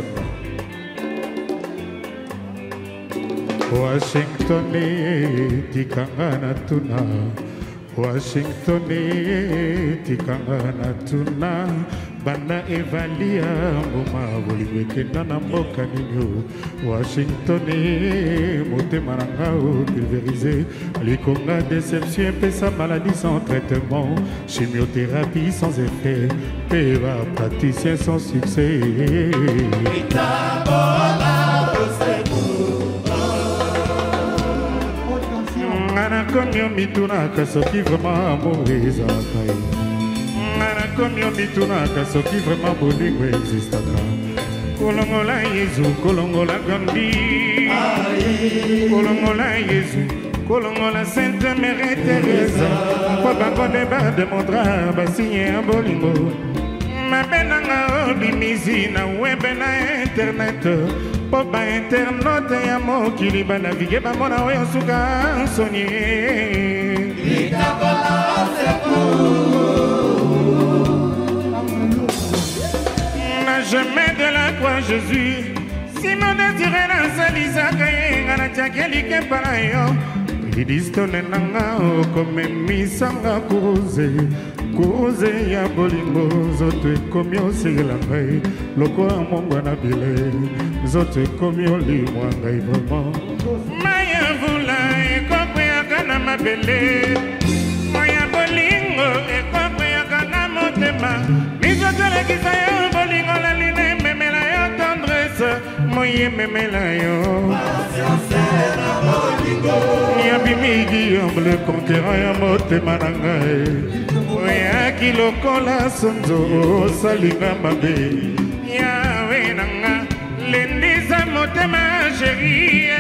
Washington Tikangana Tuna, Washington Tikangana Tuna, Bana Evalia Moma Bolivekena Namboka Nino, Washington Motemarangao pulvérisé, Likonga déception, Pesa maladie sans traitement, chimiothérapie sans effet, Peva praticien sans succès. Anakomio mituna kasoki vraiment amoureuse akai. Anakomio mituna kasoki vraiment bolingo existaka. Kolongola Yesu, kolongola Gandhi. Kolongola Yesu, kolongola Sainte Mère Teresa. Kwa bango débat demandra basigné un bolingo. Mabenanga obimisi na web na internet. Popa internaute ya mokili ba naviguer ba mona oyo suka soni. Itakola seku. Na jamais de la croix Jésus. Si mon désiré na salisa kayenga na tiakeli ke para yo. Idistone nanga okome misanga kuruze. Kuruze ya bolingo zote komi osila ngai loko amongo na bile zote komi olimwa ngai vraiment maya vula ekokweyaka na mabele moya bolingo ekokweyaka na motema mizotelekisa yo bolingo na line memela yo tendresse moye memela yo yabimigi yomble conquérant ya motema na ngai oyaki lokola sonzo osalinga mabe yawe nanga lendisa motema sherie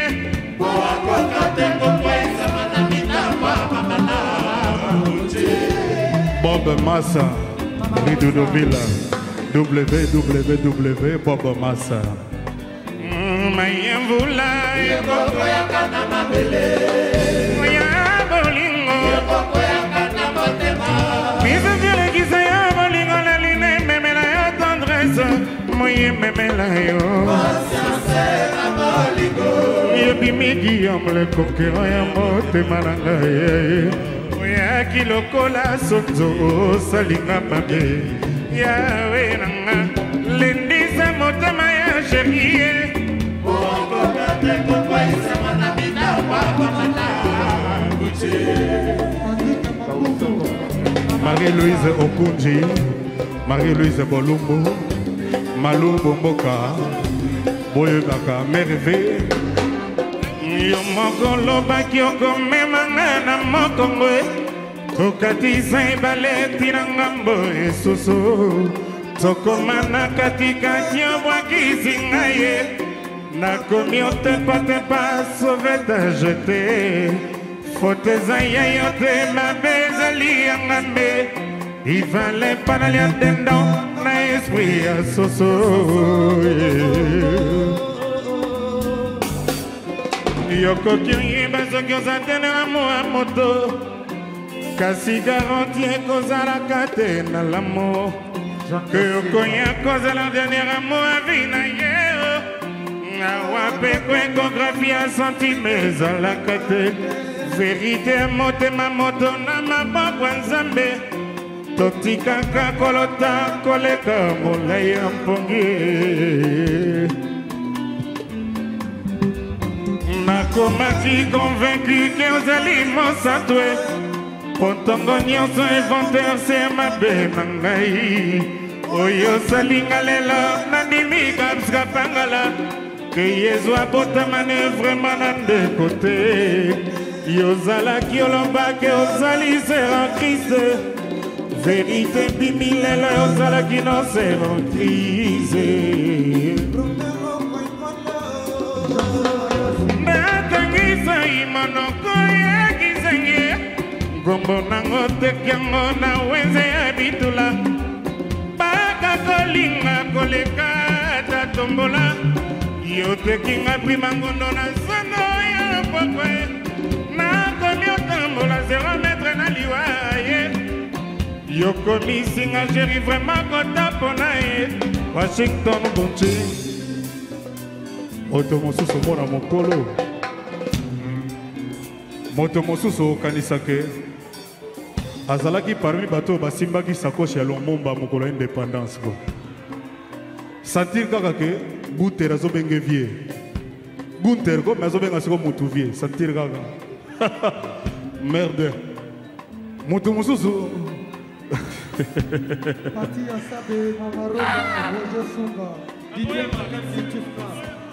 Bob Massa Ridudovila w w w Bob Massa mayemvula ekokoyaka na mabele oya bolingo ekokoyaka na motema mizozelekisa ya bolingo na line memela yo tendresse moye memela yo pasience na bolingo yebimiki yomle conquérant ya motema na ngai oyaki lokola sonzo osalinga mabe yawe nanga lendisa motema ya sherie Marie-Louise Okunji, Marie-Louise Bolumbo, Malumbo Mboka, Boyebaka Merveille. Yo moko lobaki okomema nga na mokongo tokatisa ebale tina ngambo esusu tokoma na katikati obwakisi ngai ye nakomi otepatepa sauvetage te faute eza ya yo te mabe ezali yanga mbe ifale panalia dendo na esprit ya soso yokoki oyeba soki oza te na amour moto kasi garanti ekozalaka te na l'amour ke okoya kozala dernier amour avi na ye awa mpe ko ekografi ya sentime ezalaka te verite ya motema moto na maboko ya nzambe totikaka kolota koleka molai ya mpongi nakomaki convaincu ke ozali mosatwe po ntongo nyonso inventeur se mabe na ngai oyo osalinga lelo nandimi kapsika pangala ke yezu abotama ne vraimen na ndeko te yozalaki olobaki ozali ser en Christ verite bimi lelo ozalaki no ser en Christ natangisa imonoko ya kisenge ngombo nango tekiango na wenze ya bitula baka kolinga koleka tatombola yo tekinga prima ngondo na sono ya pokwe nakomi otambola zero metre na liwa ye yokomi singa sheri vraiment kotapo na ye Washington bonche moto mosusu mona mokolo moto mosusu okanisake azalaki parmi bato basimbaki sakoche ya Lumumba mokolo ya indépendance ko sentir kaka ke Gunter azobenge vie Gunter ko mais azobenga siko mutu vie sentir kaka merde moto mosusu Pati ya sabe mamaroma Roger Sunga D J Magazine Tifka.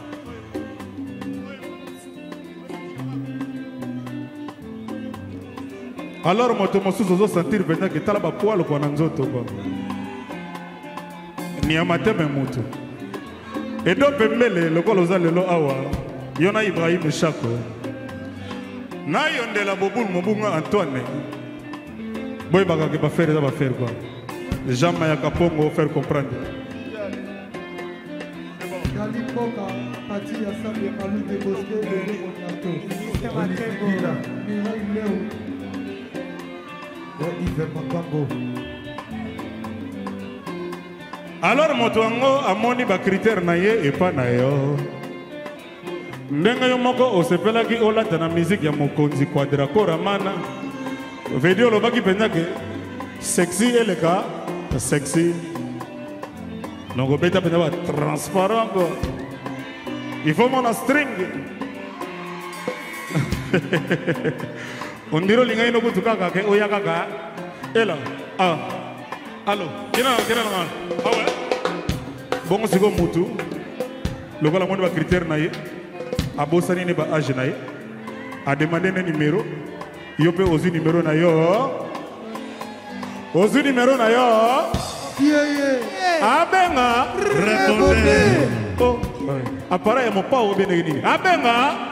Alors moto mosusu ozo sentir venir que tala ba poalo kwa nzoto kwa ni amateme mutu edo pembele lokolo oza lelo awa yona Ibrahim Chako na yondela bobul mobunga Antoine boy baka ke ba faire za ba faire quoi Jean Maya Kapongo faire comprendre Kalipoka Pati ya sabe Malu de Bosque de Moniato Sistema Tembo Mirai Leo alors moto yango amoni ba critère na ye epa na yo ndenge yo moko osepelaki olata na musique ya mokonzi Quadraco Ramana video lobaki penza ke sexy eleka sexy donc beta penza ba transparent ko il faut mon string on dirait linga ino kutuka kaka oya kaka ela ah allo kina kina nga ah ouais bongo siko mutu lokola moni ba critère na ye abosani ne ba âge na ye a demander ne numéro yo pe ozu numéro na yo ozu numéro na yo Yeye abenga Répondez. oh appareil mon pas au bénéni abenga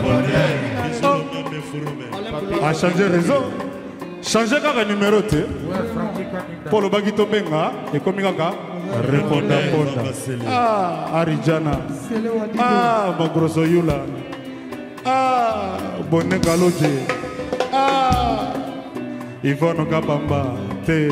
a changer réseau changer kaka numéro te pour le bagito benga et comme kaka répondre ponda ah Arijana ah Magrosso Yula ah Bonne Galoje ah Yvonne Kabamba te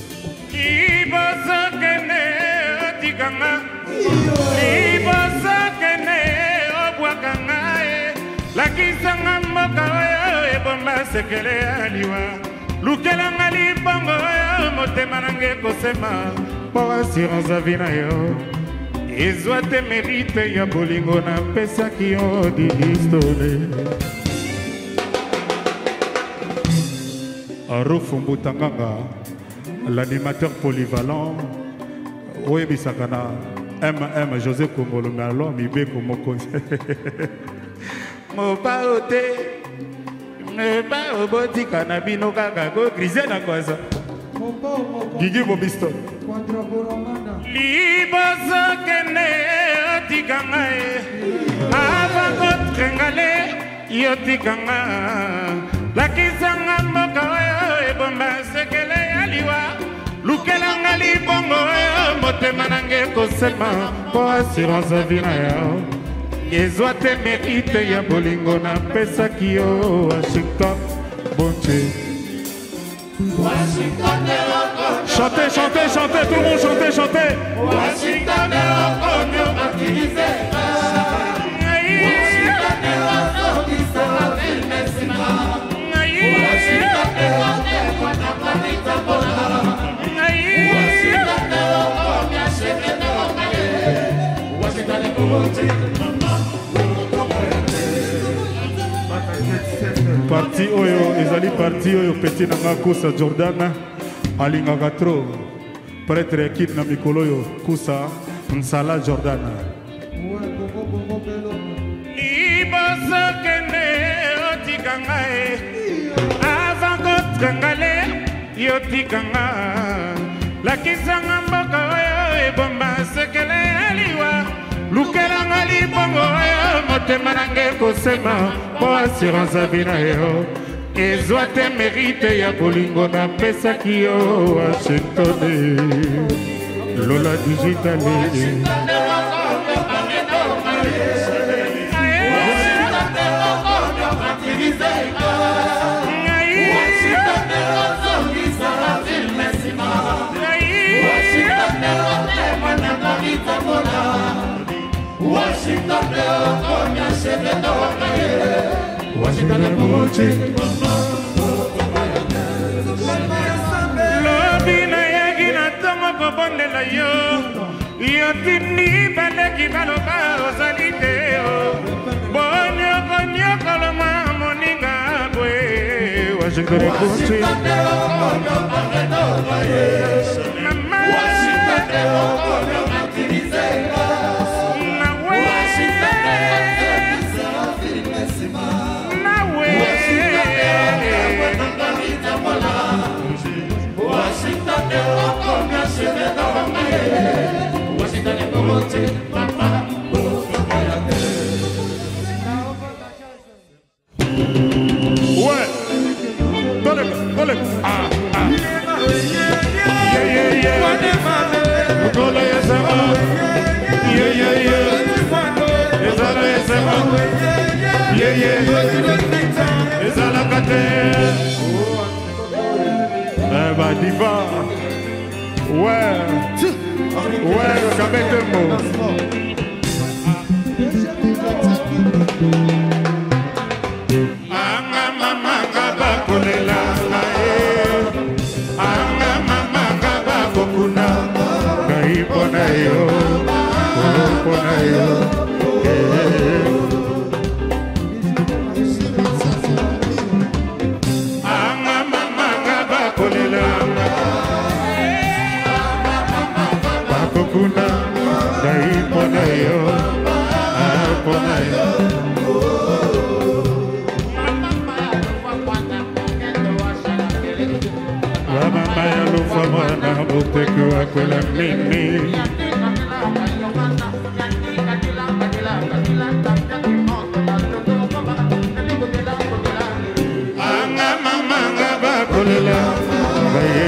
ibosa kene otikanga ibosa kene obwakanga lakisanga mboka oyo ebomba sekele ya liwa lukelanga libongo oyo motema nange kosema mpo assurance avi na yo ezwa te merite ya bolingo napesaki yo didistone Arofu Mbutanganga l'animateur polyvalent oyebisaka na M M José Kongolo Merlon Mibeko Mokonzi Mopa ote ba obotika na bino kaka ko crise na kwa ça Gigi Bobisto liboso kene otikanga avant kotrengale yotikanga lakisanga mboka oyo ebomba sekele ya liwa lukelanga libongo oyo motema nange kosema po assurance avi na yo ezwa te mérite ya bolingo napesaki yo Washington bonche chantez, chantez, chantez, tout le monde chantez, chantez Washington okonyo bakilize parti oyo ezali parti oyo peti nanga kusa Jordan alingaka tro prêtre ekine na mikolo oyo kusa nsala Jordan liboso kende otikanga e avant kotrengale yotikanga lakisanga mboka oyo ebomba sekele aliwa lukelanga libongo oyo motema nange kosema po assurance avi na yo ezwa te mérite ya bolingo napesaki yo Washington Lola digitale lobi nayaki na ntongo kobondela yo yotindi baleki baloba ozali te bonyokonyokoloma moninga bwe Washington bonche ouais, dole, dole, ah, ah, yeah, yeah, yeah, dole, yes, ah, yeah, yeah, yeah, yes, ah, yes, ah, yeah, yeah, yes, ah, la kate, eh, bah, diva, ouais, ouais, qu'avec deux mots. Anga mama kaba kolela eh anga mama kaba kokuna kai pona yo pona yo anga mama kaba kolela ba kokuna kai pona yo pona yo mama ya lufa mwana muteki wa kwela mimi anga mama ngaba kolela baye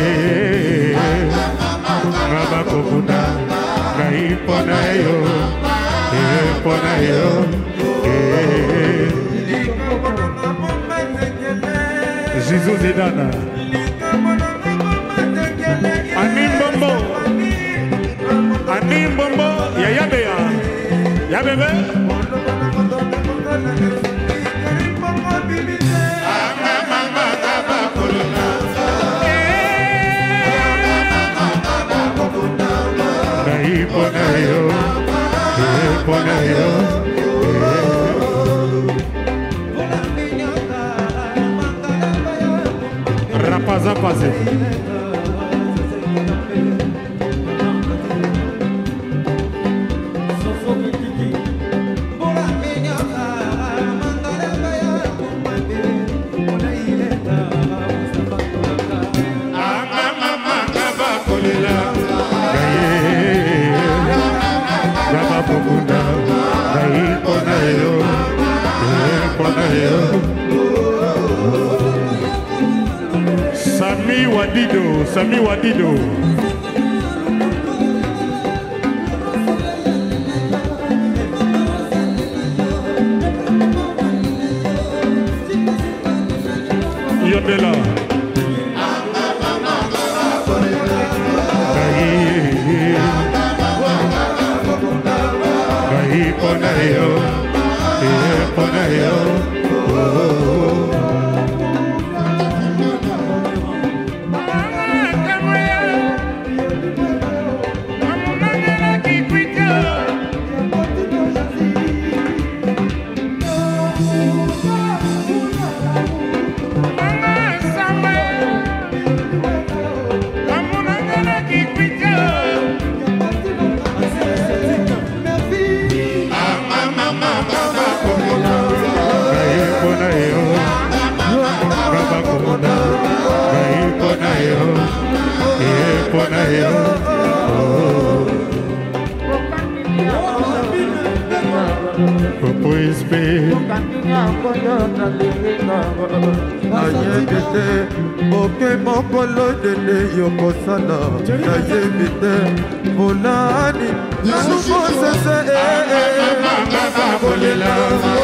ngaba kokuna ngai pona yo eh pona yo eh Jesus Zidana Anim Bombo Anim Bombo Ya ya beya Ya bebe Anga mama kaba kolona Nai pona yo Pona yo Rapaza paze Wadido, Sami Wadido. Yodela. Gai ponayo, ponayo, oh. Oke mokolo dele yokosala nayebite volani nanukosese kolela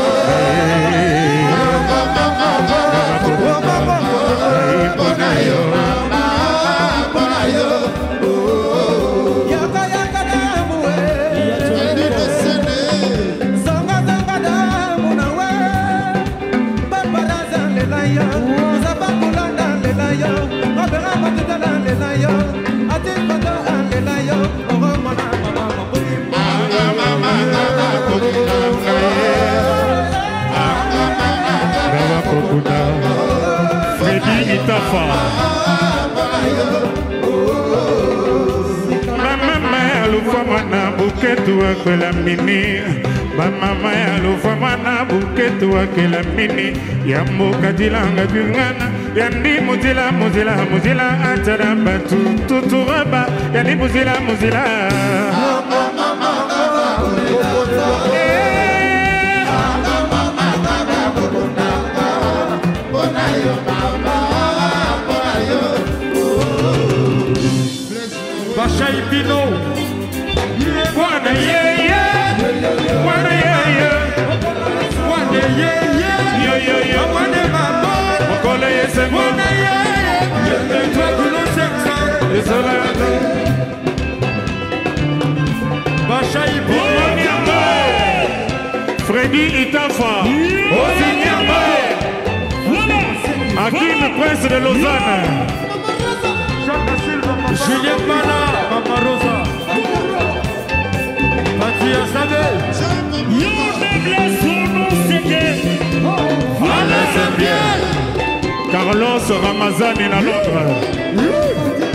Freddy Itafa. Mama alufa mana buketu akela mini. Mama alufa mana buketu akela mini. Yambo kadilanga dungana. Yandi muzila muzila muzila atara batu tuturaba. Yandi muzila muzila. Bachai Pino, Wana ye ye, wana ye ye, Wane ye ye, yo yo yo, Wane mama, Mokole ye se mo, Wane ye ye, Toi kuno seksa, Isola, Bachai Pino, Freddy Itafa, Osinyamba, Hakim Prince de Lausanne. Julien Bala, Mama Rosa, Mathieu Sabe, Carlos Ramazani à Londres.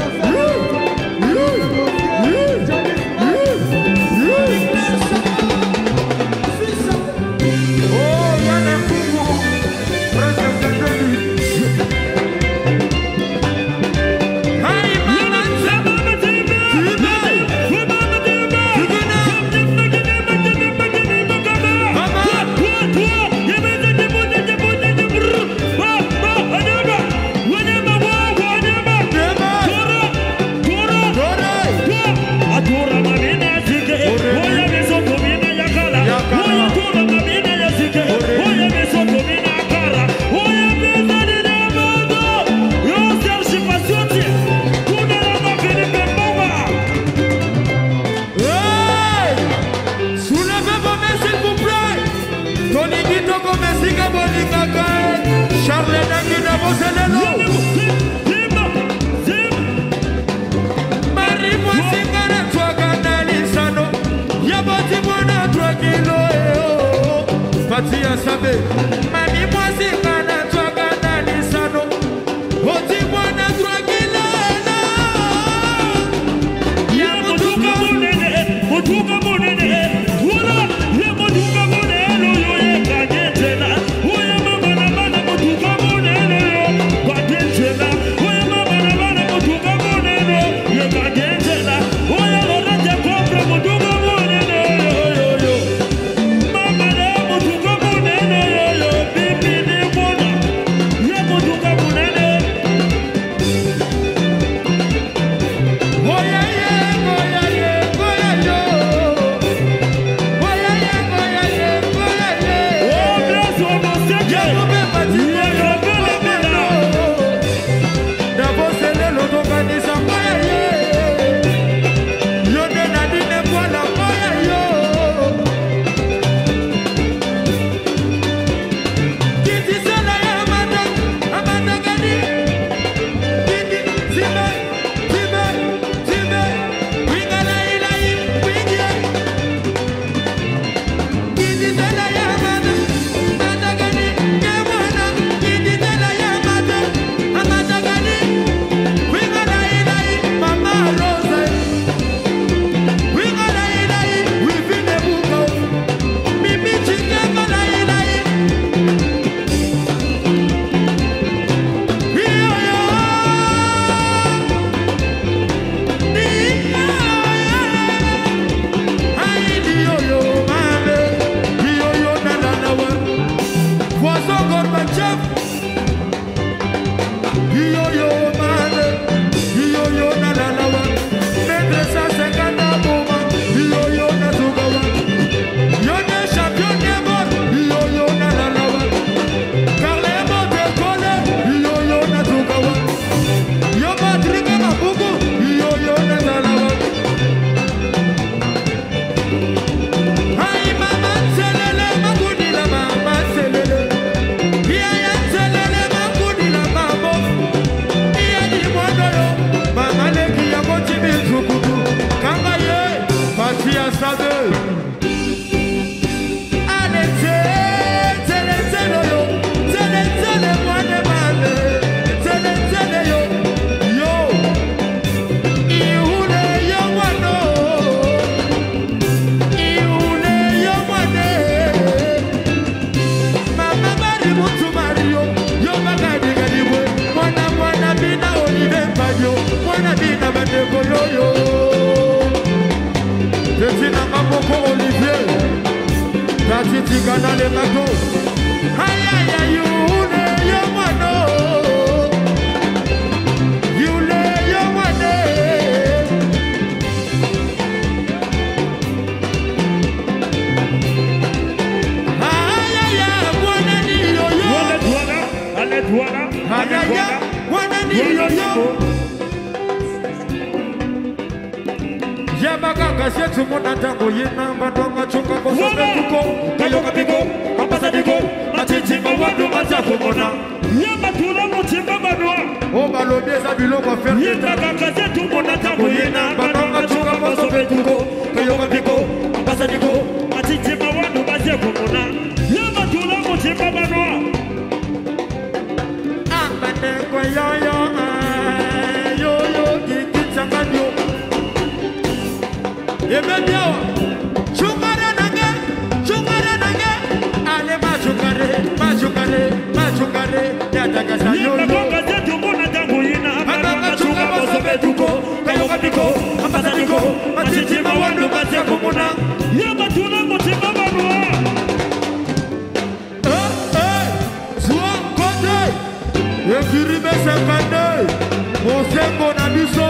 Fatia Sabe, Mami Mwazika na Twaga na Nisano, Oti Mwana Twagilana, Ya Mutuka Munene, Mutuka Munene, Wula, Ya Mutuka Munene, Yoye Kagentena, Oya Mama na Mana Mutuka Munene, Kagentena, Oya Mama na Mana Mutuka Munene, Yoye Kagentena, Oya Loranja Kopra Mutuka Munene, Yo Yo Mama na Mutuka Munene, Yo Yo Bibi ni Mona, Ya Mutuka Munene, tika dans les bateaux. Aïe aïe aïe, youne yo mano. Youne yo mane. Aïe aïe aïe, wana ni yo yo. Wana douana, allez douana, Aïe aïe aïe, wana ni yo yo. Yabaka kasietu mona tango yena Badonga chunga koso petuko Kayoka piko, kapasa diko Matiti mawadu matako mona Yama tula motimba banwa. O balobie za biloko ferme Yitaka kasietu mona tango yena Badonga chunga koso petuko Kayoka piko, kapasa diko Matiti mawadu matako mona. Yama tula motimba banwa. Ambane kwa yo yo Yo yo kiki changanyo Yeme biawa Chungare nange Chungare nange Ale machungare Machungare Machungare Yataka sa yo yo Yitaka kasietu mona tango yena Badonga chunga koso petuko Kayoka piko, kapasa diko Matiti mawadu matako mona Yama tula motimba banwa. Eh, eh, Zouan Kote Ekiribe Sekande Mosengo na biso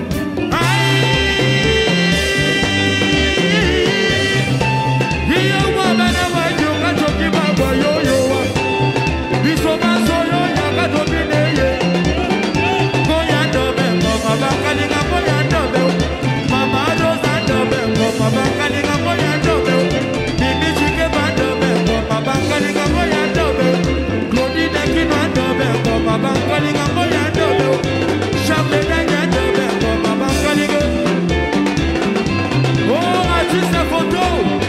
Aïe Iyo wabana wanyo kachoki baba yo yo wa Biso maso yo yaka domine ye Goya dobe Mama bakalinga goya dobe Mama rosa dobe Mama bakalinga goya dobe Bibi chike bandobe Mama bakalinga goya dobe Claudine kinwa dobe Mama bakalinga goya dobe Chambre danya dobe Mama bakalinga Oh artiste photo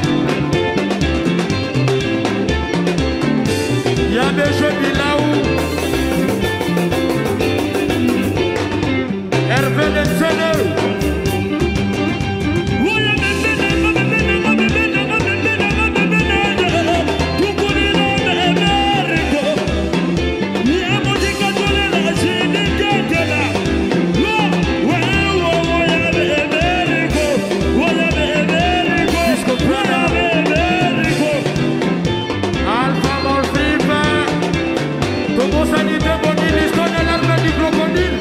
Y'a des jeux là-haut Hervé le Seigneur Alpha Molfifa Como sanité bonne l'histoire de l'arme du crocodile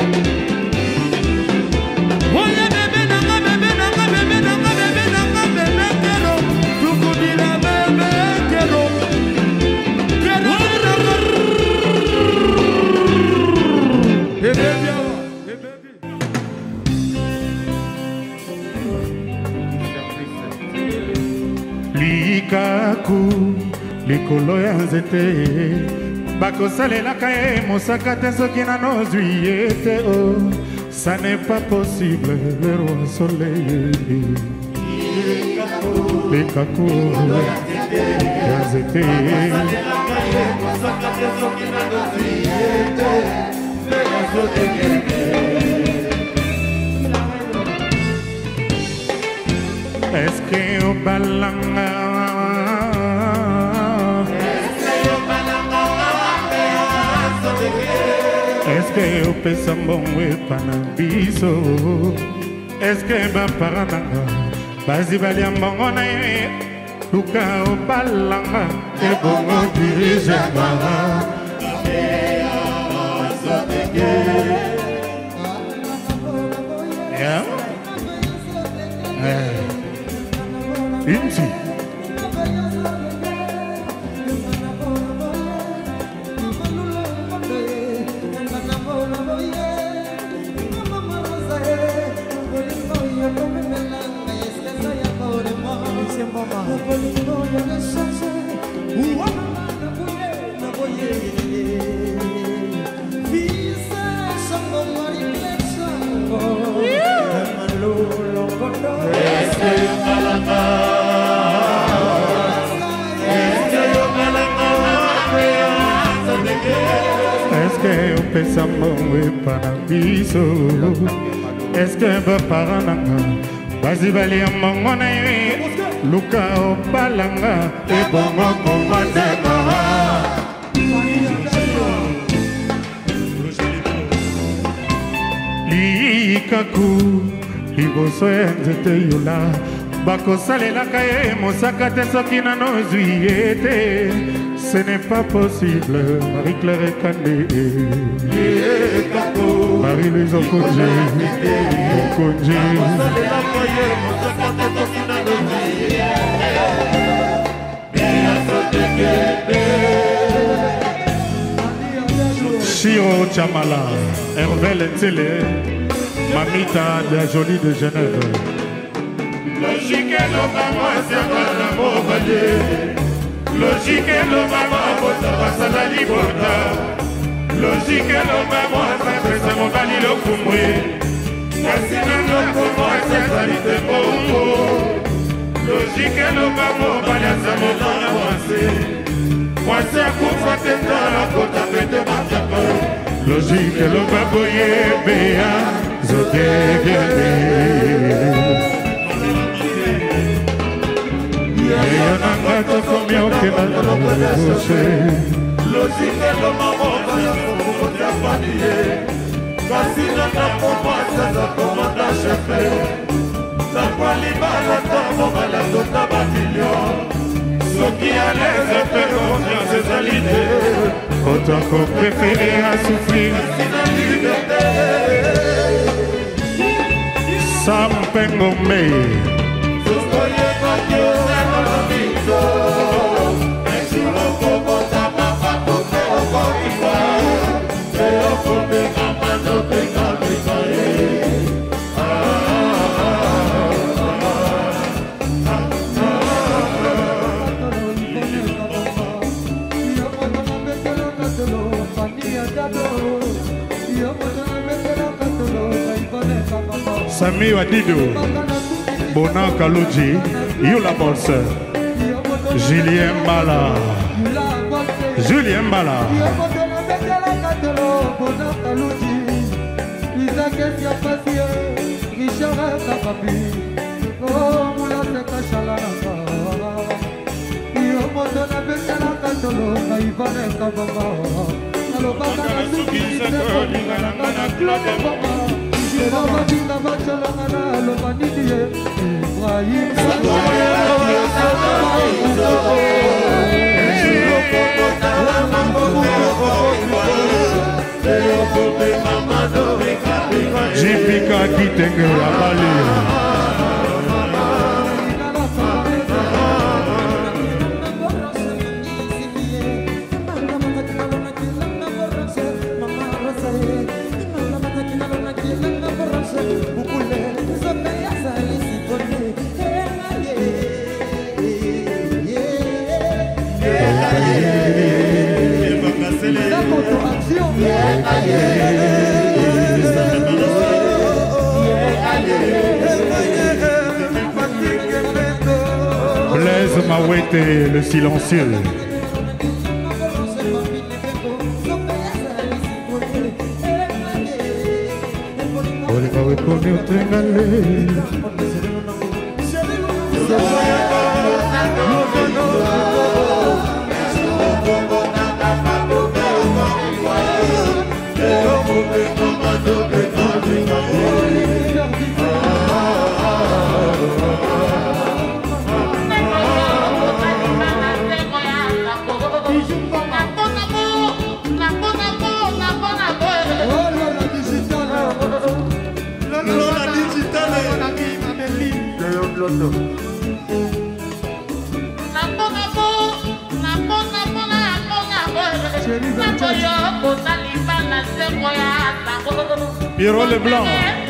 Oye bébé nanga bébé nanga bébé nanga bébé nanga bébé kero Crocodile bébé kero Kero kero Bébé bien Bébé Likaku likolo ya nzete bakosalelaka ye mosaka te soki nanozwi ye te o ça n'est pas possible le roi soleil likaku ya nzete est-ce que obalanga est-ce que opesa mbongo epana biso est-ce que bapara nanga bazi balia mbongo na ye luka obalanga ebongo dirijanga yeah. yeah. Inti est-ce que opesa mbongo epana biso est-ce que bapara nanga bazi balia mbongo na ye luka obalanga ebongo komatema likaku liboso ya nzete yola bakosalelaka ye mosaka te soki nano ozwi ye te. Ce n'est pas possible. Marie-Claire Ekande, Marie-Louise Okonje, Okonje. Chiro Chamala, Hervé Lentele, Mamita de la Jolie de Genève. Logique et le maman, c'est un amour valé. Logique et le maman, c'est un libota. Logique et le maman, c'est un bali le kumwe. Cassina le kumwe, c'est un lit de bongo. Logique et le maman, c'est un moment avancé. Moi c'est un coup de tête dans la côte à fête de ma. Logique et le baboye, béa, zoté, bien. Yonanga combien au Québec logique et le maman pour te fatiguer. Cassina n'a pas passé sa commande à chef. La qualité la table va la tota bâtillon. Ceux qui allaient se faire confiance et s'aliter. Autant qu'on préférait à souffrir. Sam Pengomé. Sami Wadido, Bonan Kalouji, Youla Bosse, Julien Mbala, Julien Mbala. Jipika kitenge abali. Blaise Mawete, le silencieux. Pierrot Leblanc.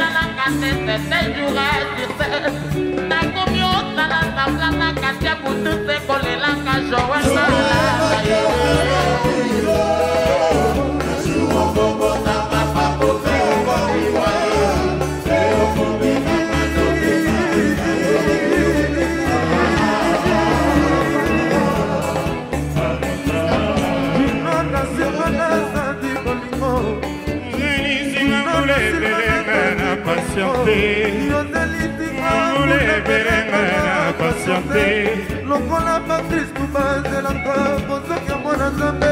Lokola Patrice Toubaze la kwa Bozoki ya mwana Nzambe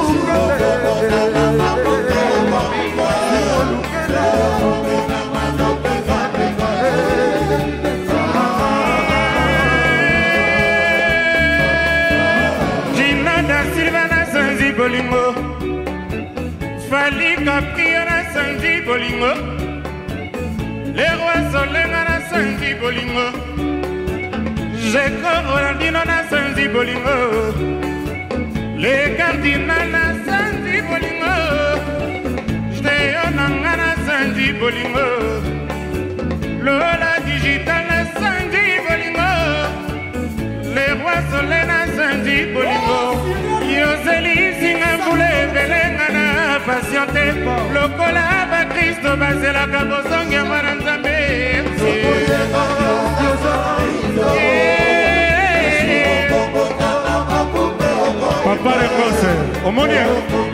Abu bolingo le rois solenga na sanzi bolingo Jeko Rolandino na sanzi bolingo le cardinal na sanzi bolingo Jteo nanga na sanzi bolingo Lola digital na sanzi bolingo le rois solenga na sanzi bolingo Yozeli singa vule belenga na patiente lokola ba Kristo bazela kabosonge mwana nzambe Papa Rekose omonia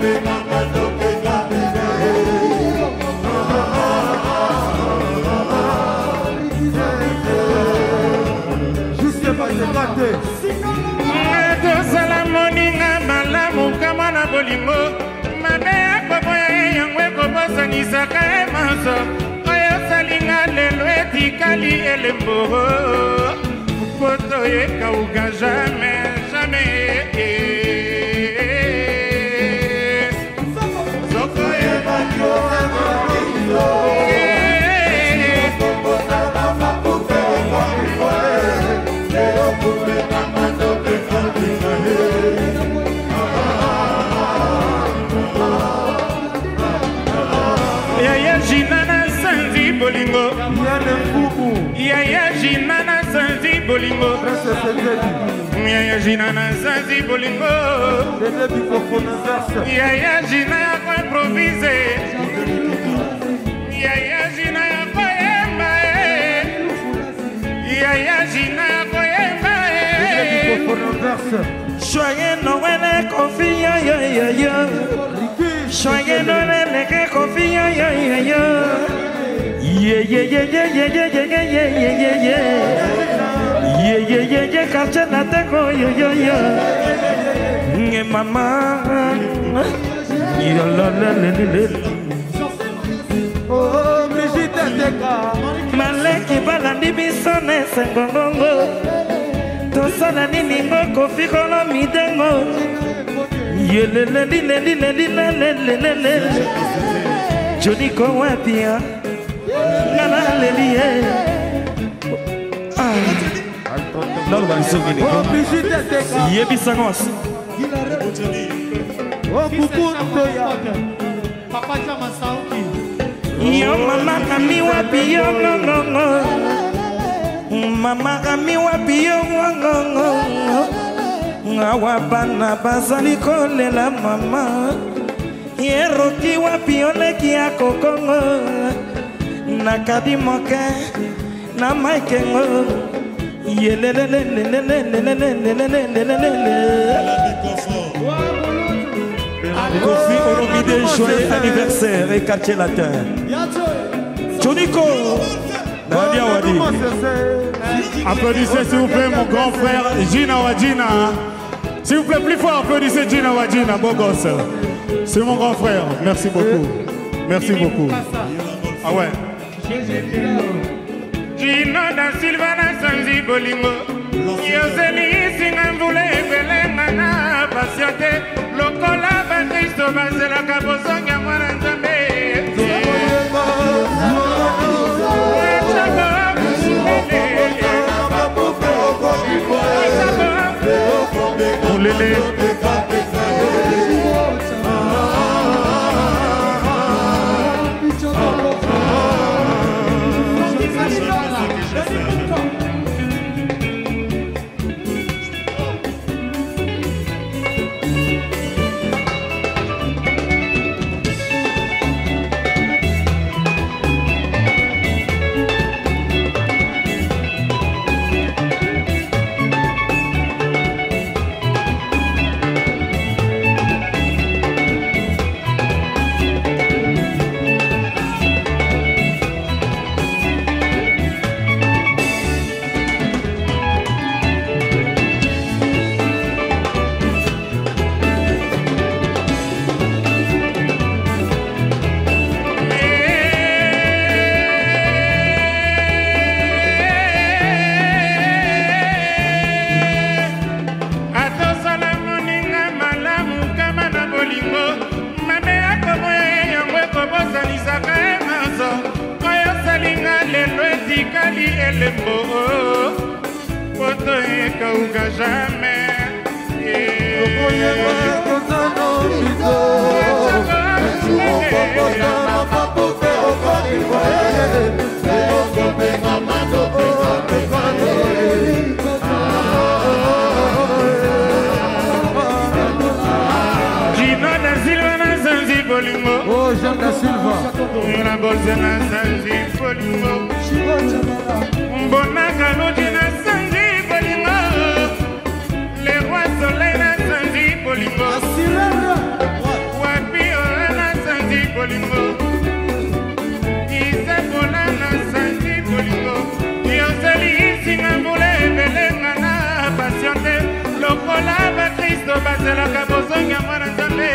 Juste pas de gâté Tozala moninga malamu kama na bolingo mabe akobo ya yango ekobosanisaka emaso oyo salinga lelo etikali elemboro poto ekauka jamais jamais soko ebaki Yaya Jinana Sanzi Bolingo Yaya Jinana Sanzi Bolingo Yaya Jinana Sanzi Bolingo Yaya Jina yako improvise Yaya Jina yako yemba Yaya Jina yako yemba Joyeux Noël Kofi ya ya ya ya Joyeux Noël Kofi ya ya ya ya Yeah yeah yeah yeah yeah yeah yeah yeah yeah yeah yeah Yeah yeah yeah yeah quartier na teko yo yo yo Nge mama Yo la la la la Oh Brigitte Teka Maleki balandi bisone sengongongo Tosala nini ngoko fikolo midengo Yelele lile lile lile lile lile Johnny ko wapia Nana lelie Ah Nalo banisongini Oh Brigitte Teka Yebi sangos Oh Kuku Toya Papa Jama Sauki Yo mama kami wapi yo ngongongo Mama kami wapi yo ngongongo Ngawa bana bazali kolela mama Yeroki wapi oleki ya kokongo Nakadi moke na maikengo Kofi Olomide, joyeux anniversaire et quartier latin. Choniko Nadia Wadi. Applaudissez s'il vous plaît mon grand frère Gina Wadjina. S'il vous plaît plus fort, applaudissez Gina Wadjina, beau gosse. C'est mon grand frère, merci beaucoup. Merci beaucoup. Ah ouais. Gino da Silva na sanzi bolingo Yozeli singa mvule ebelenga na pasiate Lokola ba Kristo bazela kabosonga mwana nzambe Mulele mobali elembo poto ekauka jamais Oh, Jean da Silva. La bolsa na sanji polimo. Bonaka lodi na sanji polimo. Le roi soleil na sanji polimo. Wapi ora na sanji polimo. Isa bola na sanji polimo. Yoseli singa mule belenga na patiente. Lokola ba Kristo basela kabozonga mwana nzambe.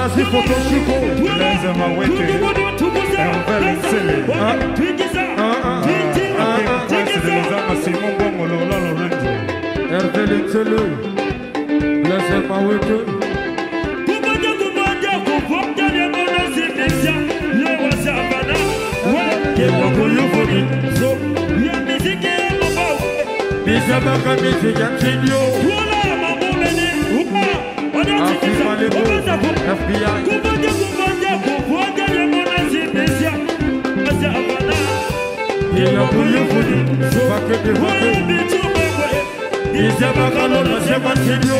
Vas-y, photo Chico. Blaise Mawete. Hervé Litsele. Prince de Lozama, Simon Bongo, Lola Lorenzo. Hervé Litsele. Blaise Mawete. Bisabaka musique and studio. Africa Lebo, F B I. Il a voulu voulu, pas que des voeux. Bisabaka Lolo, c'est mon studio.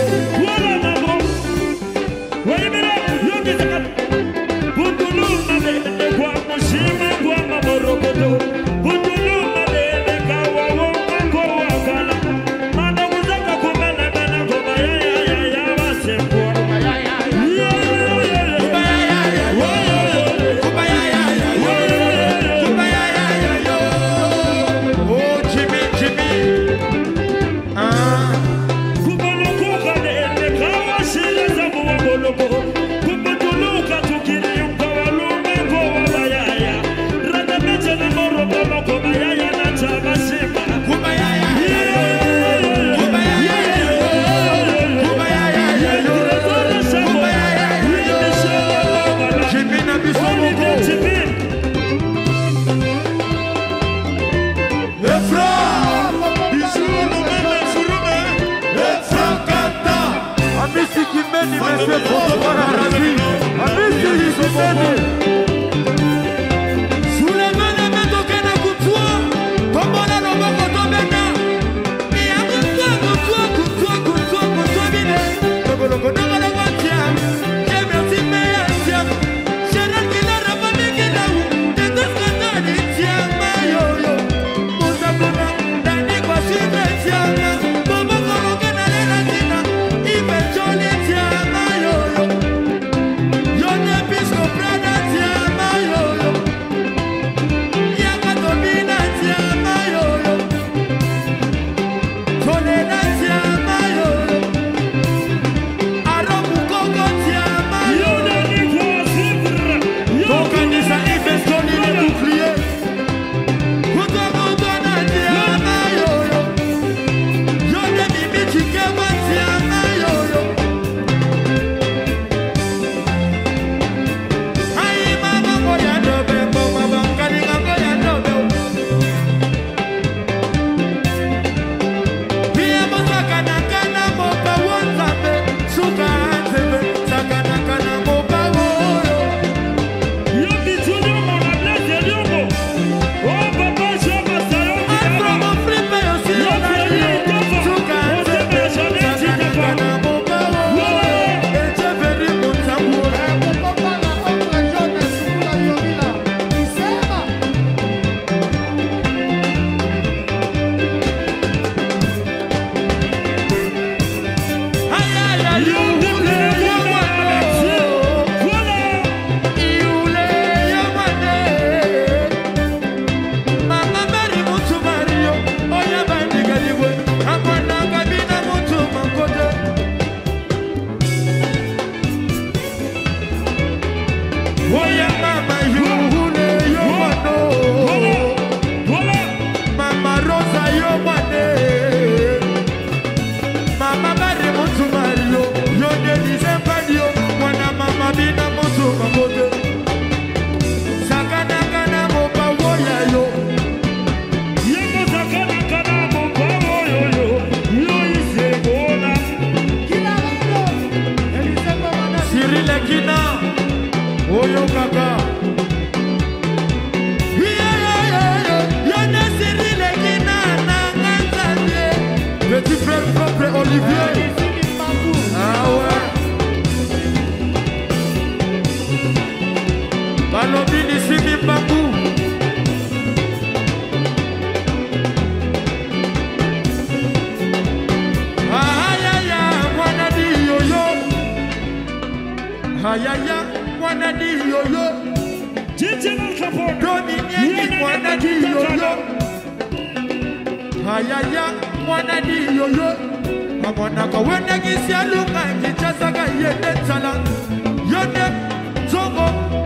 Yone Zongo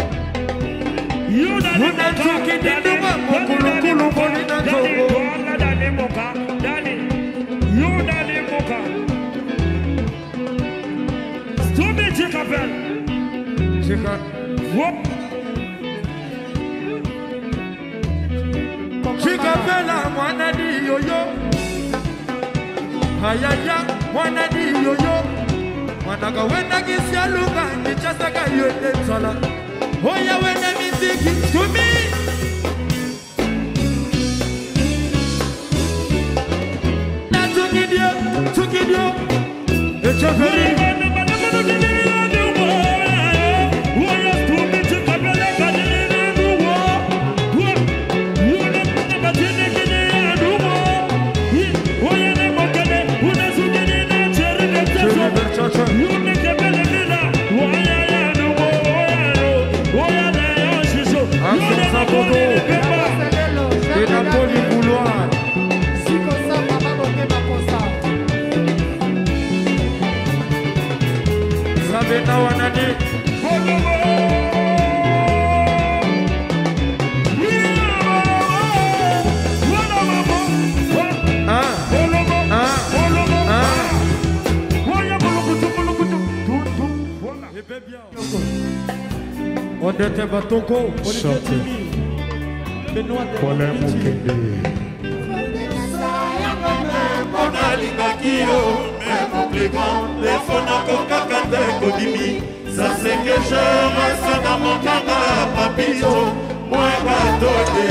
Muna Zoki Dinuma Mokulu Kulu Kolina Zongo Dale Moka, Dale, you Dale Moka. Stupid Chickapel. Chika What? Chikapela mwana di yoyo Hayaya mwana di yoyo Mwana ka wena kisia luka Nichasa ka yote sala Oya wena miziki to me Na tukidio, tukidio Echeferi Odete Batoko, Odete Benoît Paulin Mokende. On a l'ingakio, mais mon plus grand, les fonako kakate kodimi. Ça c'est que je reste dans mon kanga, papito, moi gâteauté.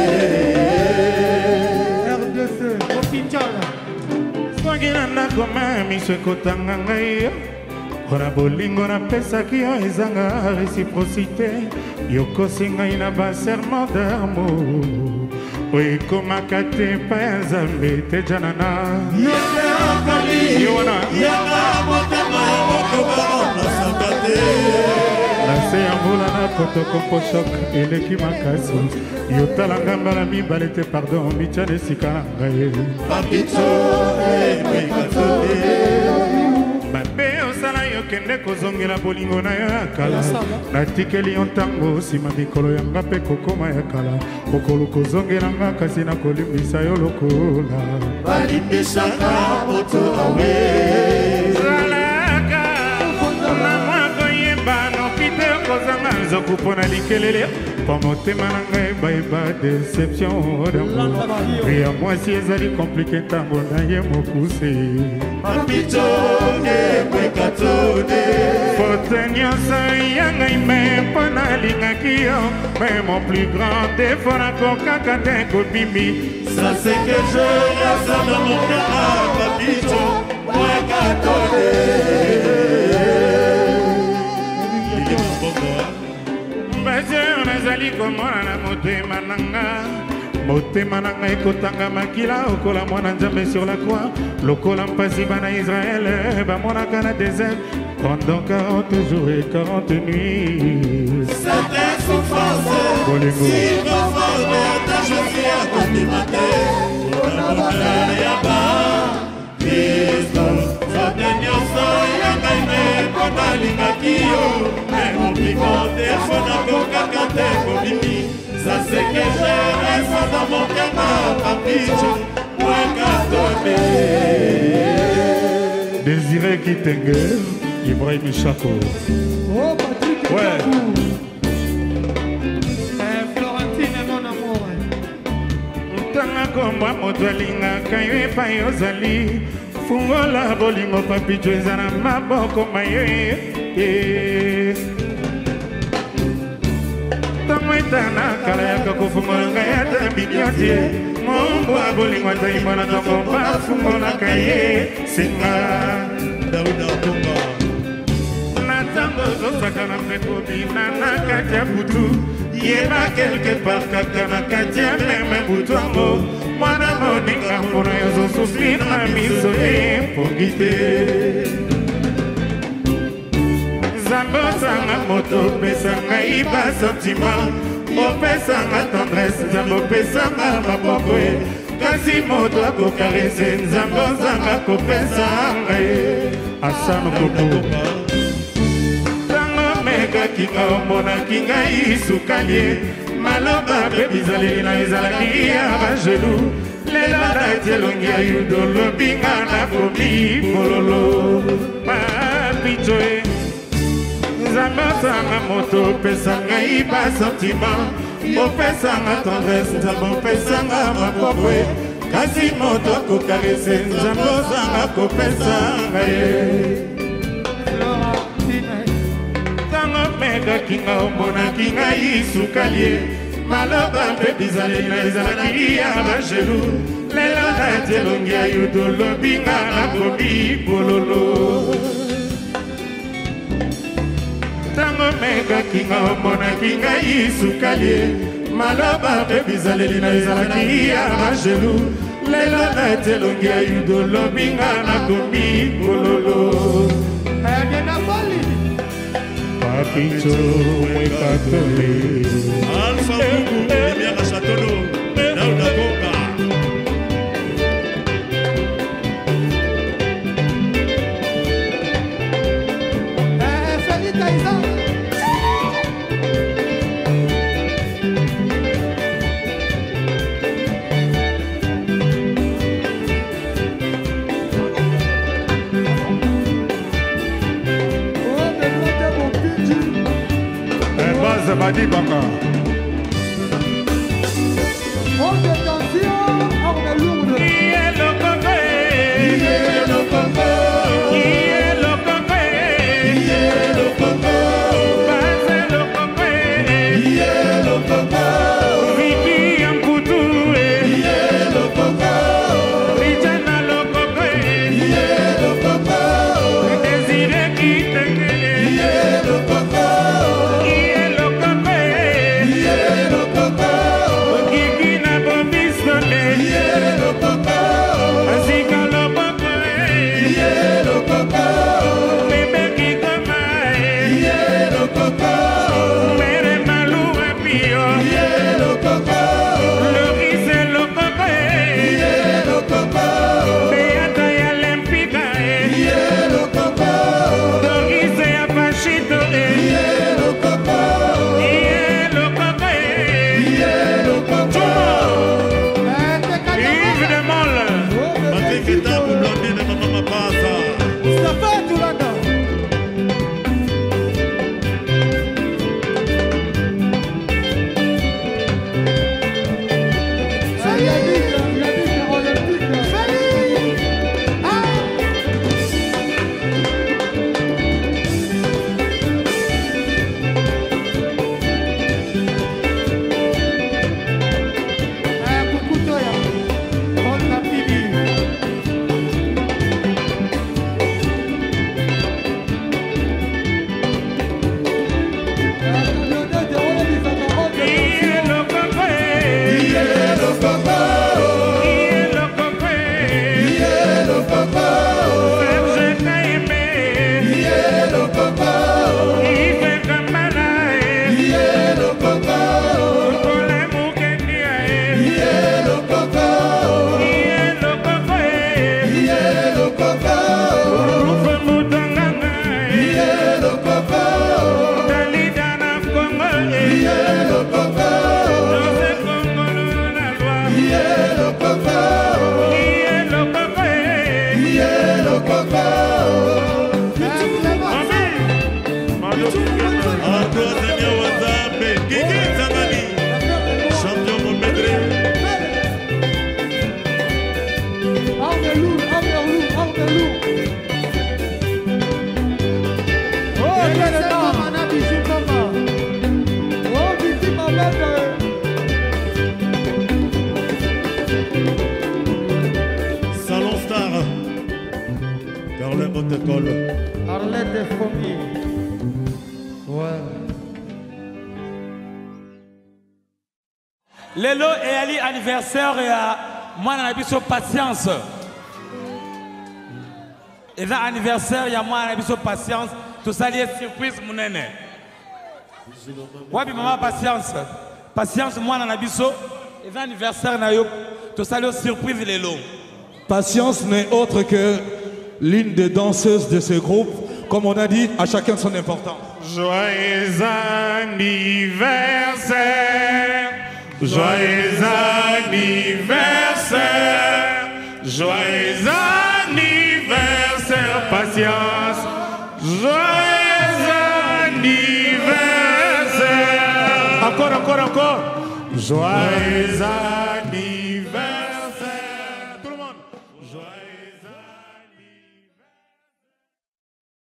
R D C, Opitala. Swagina na koma miswe kotanga ngai. Kona bolingo na pesaki yo ezanga réciprocité. Yokosi ngai na ba serment d'amour. Oye komaka te pa ya Nzambe te janana. Yende akali, yanga motema ya moko barona sakate. Nase ya mbula na kotoko po shok eleki makasi. Yotalanga mbala mibale te pardon mitya nesika na ngai. Papito ekwekatole. Mabe osala yo kende kozongela bolingo na yo ya kala. Natikeli yo ntango nsima mikolo yanga mpe kokoma ya kala. Mokolo kozongelanga kasi nakolimbisa yo lokola. Balimbisaka moto awe. Zalaka na mwa koyeba noki te kozanga nzoku mpo na likelele. Po motema na ngai bayeba deception d'amour. Pria mwasi ezali komplike ntango na ye mokuse. Papito ekwekatole. Fote nyonso ya ngai me mpo nalingaki yo. Mais mon plus grand défaut nakokaka te kobimi. Ça c'est que je reste dans mon cœur, papito ekwekatole. Bazeo nazali komona na motema na nga. Motema na ngai ekotanga makila okola mwana Nzambe sur la croix. Lokola mpasi bana Israël bamonaka na désert pendant quarante jours et quarante nuits. Certaines souffrances, si conforme ta choisi à condimenter. On a montré ya ba Kristo. Certaines nyonso ya ngai me mpona lingaki yo. Mais mon plus grand défaut nakokaka te kobimi. Ça c'est que je reste dans mon cœur, papito, moi gâteauté. Désiré Kitenge, Ibrahim Chako. Oh, Patrick. Ouais. Eh, Florentine, mon amour. Ntanga komba moto alingaka yo epai ozali. Fungola bolingo papito eza na maboko mayo. Tango etana kala yaka kofungola ngai ata bidiotie. Mombo abolingo ata imona tongo bafungolaka ye. Singa Daouda Konga. na ntango ozosaka na mpepo bina na kati ya butu. Yeba quelque part kaka na kati ya meme butu yango. Mwana moninga mpona yo ozosufrir na miso epongi te. Nzambe osanga moto opesanga iba sentiment. Opesanga tendresse Nzambe opesanga maboko ye. Kasi moto akokarese Nzambe ozanga kopesanga ye. Asano koko omekaki nga omonaki ngai sukalie maloba mpe bizaleli na ezalaki ya bajelu lelo nati elongi ya yudo lobi nga nakomi bololo papicho e nzambe osanga moto opesa ngai basentima opesanga tendresse nzambe opesanga makokwe kasi moto akokarese nzambe osanga kopesa ngai ntango mekaki nga omonaki ngai sukalie maloba mpe bizaleli na ezalaki ya bajelu lelo nati elongi ya yudo lobi nga nakomi bololo ntango mekaki nga omonaki ngai sukalie maloba mpe bizaleli na ezalaki ya bajelu lelo nati elongi ya yudo lobi nga nakomi bololo Papicho mwekatole Alpha Mungu Emiaka Chatono Dauda Gonga Felita Isa Madi Baka. On attention, on est lourd. Qui est le copain? Qui est le copain? Qui est le copain? Qui est le copain? Pas le copain. Qui est le copain? Vicky Amputu. Qui est le copain? Rijana le copain. Qui est le copain? Désiré qui te qui est le copain? Arlette des Fomies. Ouais. Lelo et Ali anniversaire et à moi on a vu sur patience. Et là anniversaire il y a moi on a vu sur patience. Tout ça lié surprise mon nene. Ouais puis maman patience. Patience moi on a vu sur. Et là anniversaire na yo. Tout ça lié surprise Lelo. Patience n'est autre que l'une des danseuses de ce groupe comme on a dit, à chacun son importance. Joyeux anniversaire, joyeux anniversaire, joyeux anniversaire, patience, joyeux anniversaire. Encore, encore, encore. Joyeux anniversaire.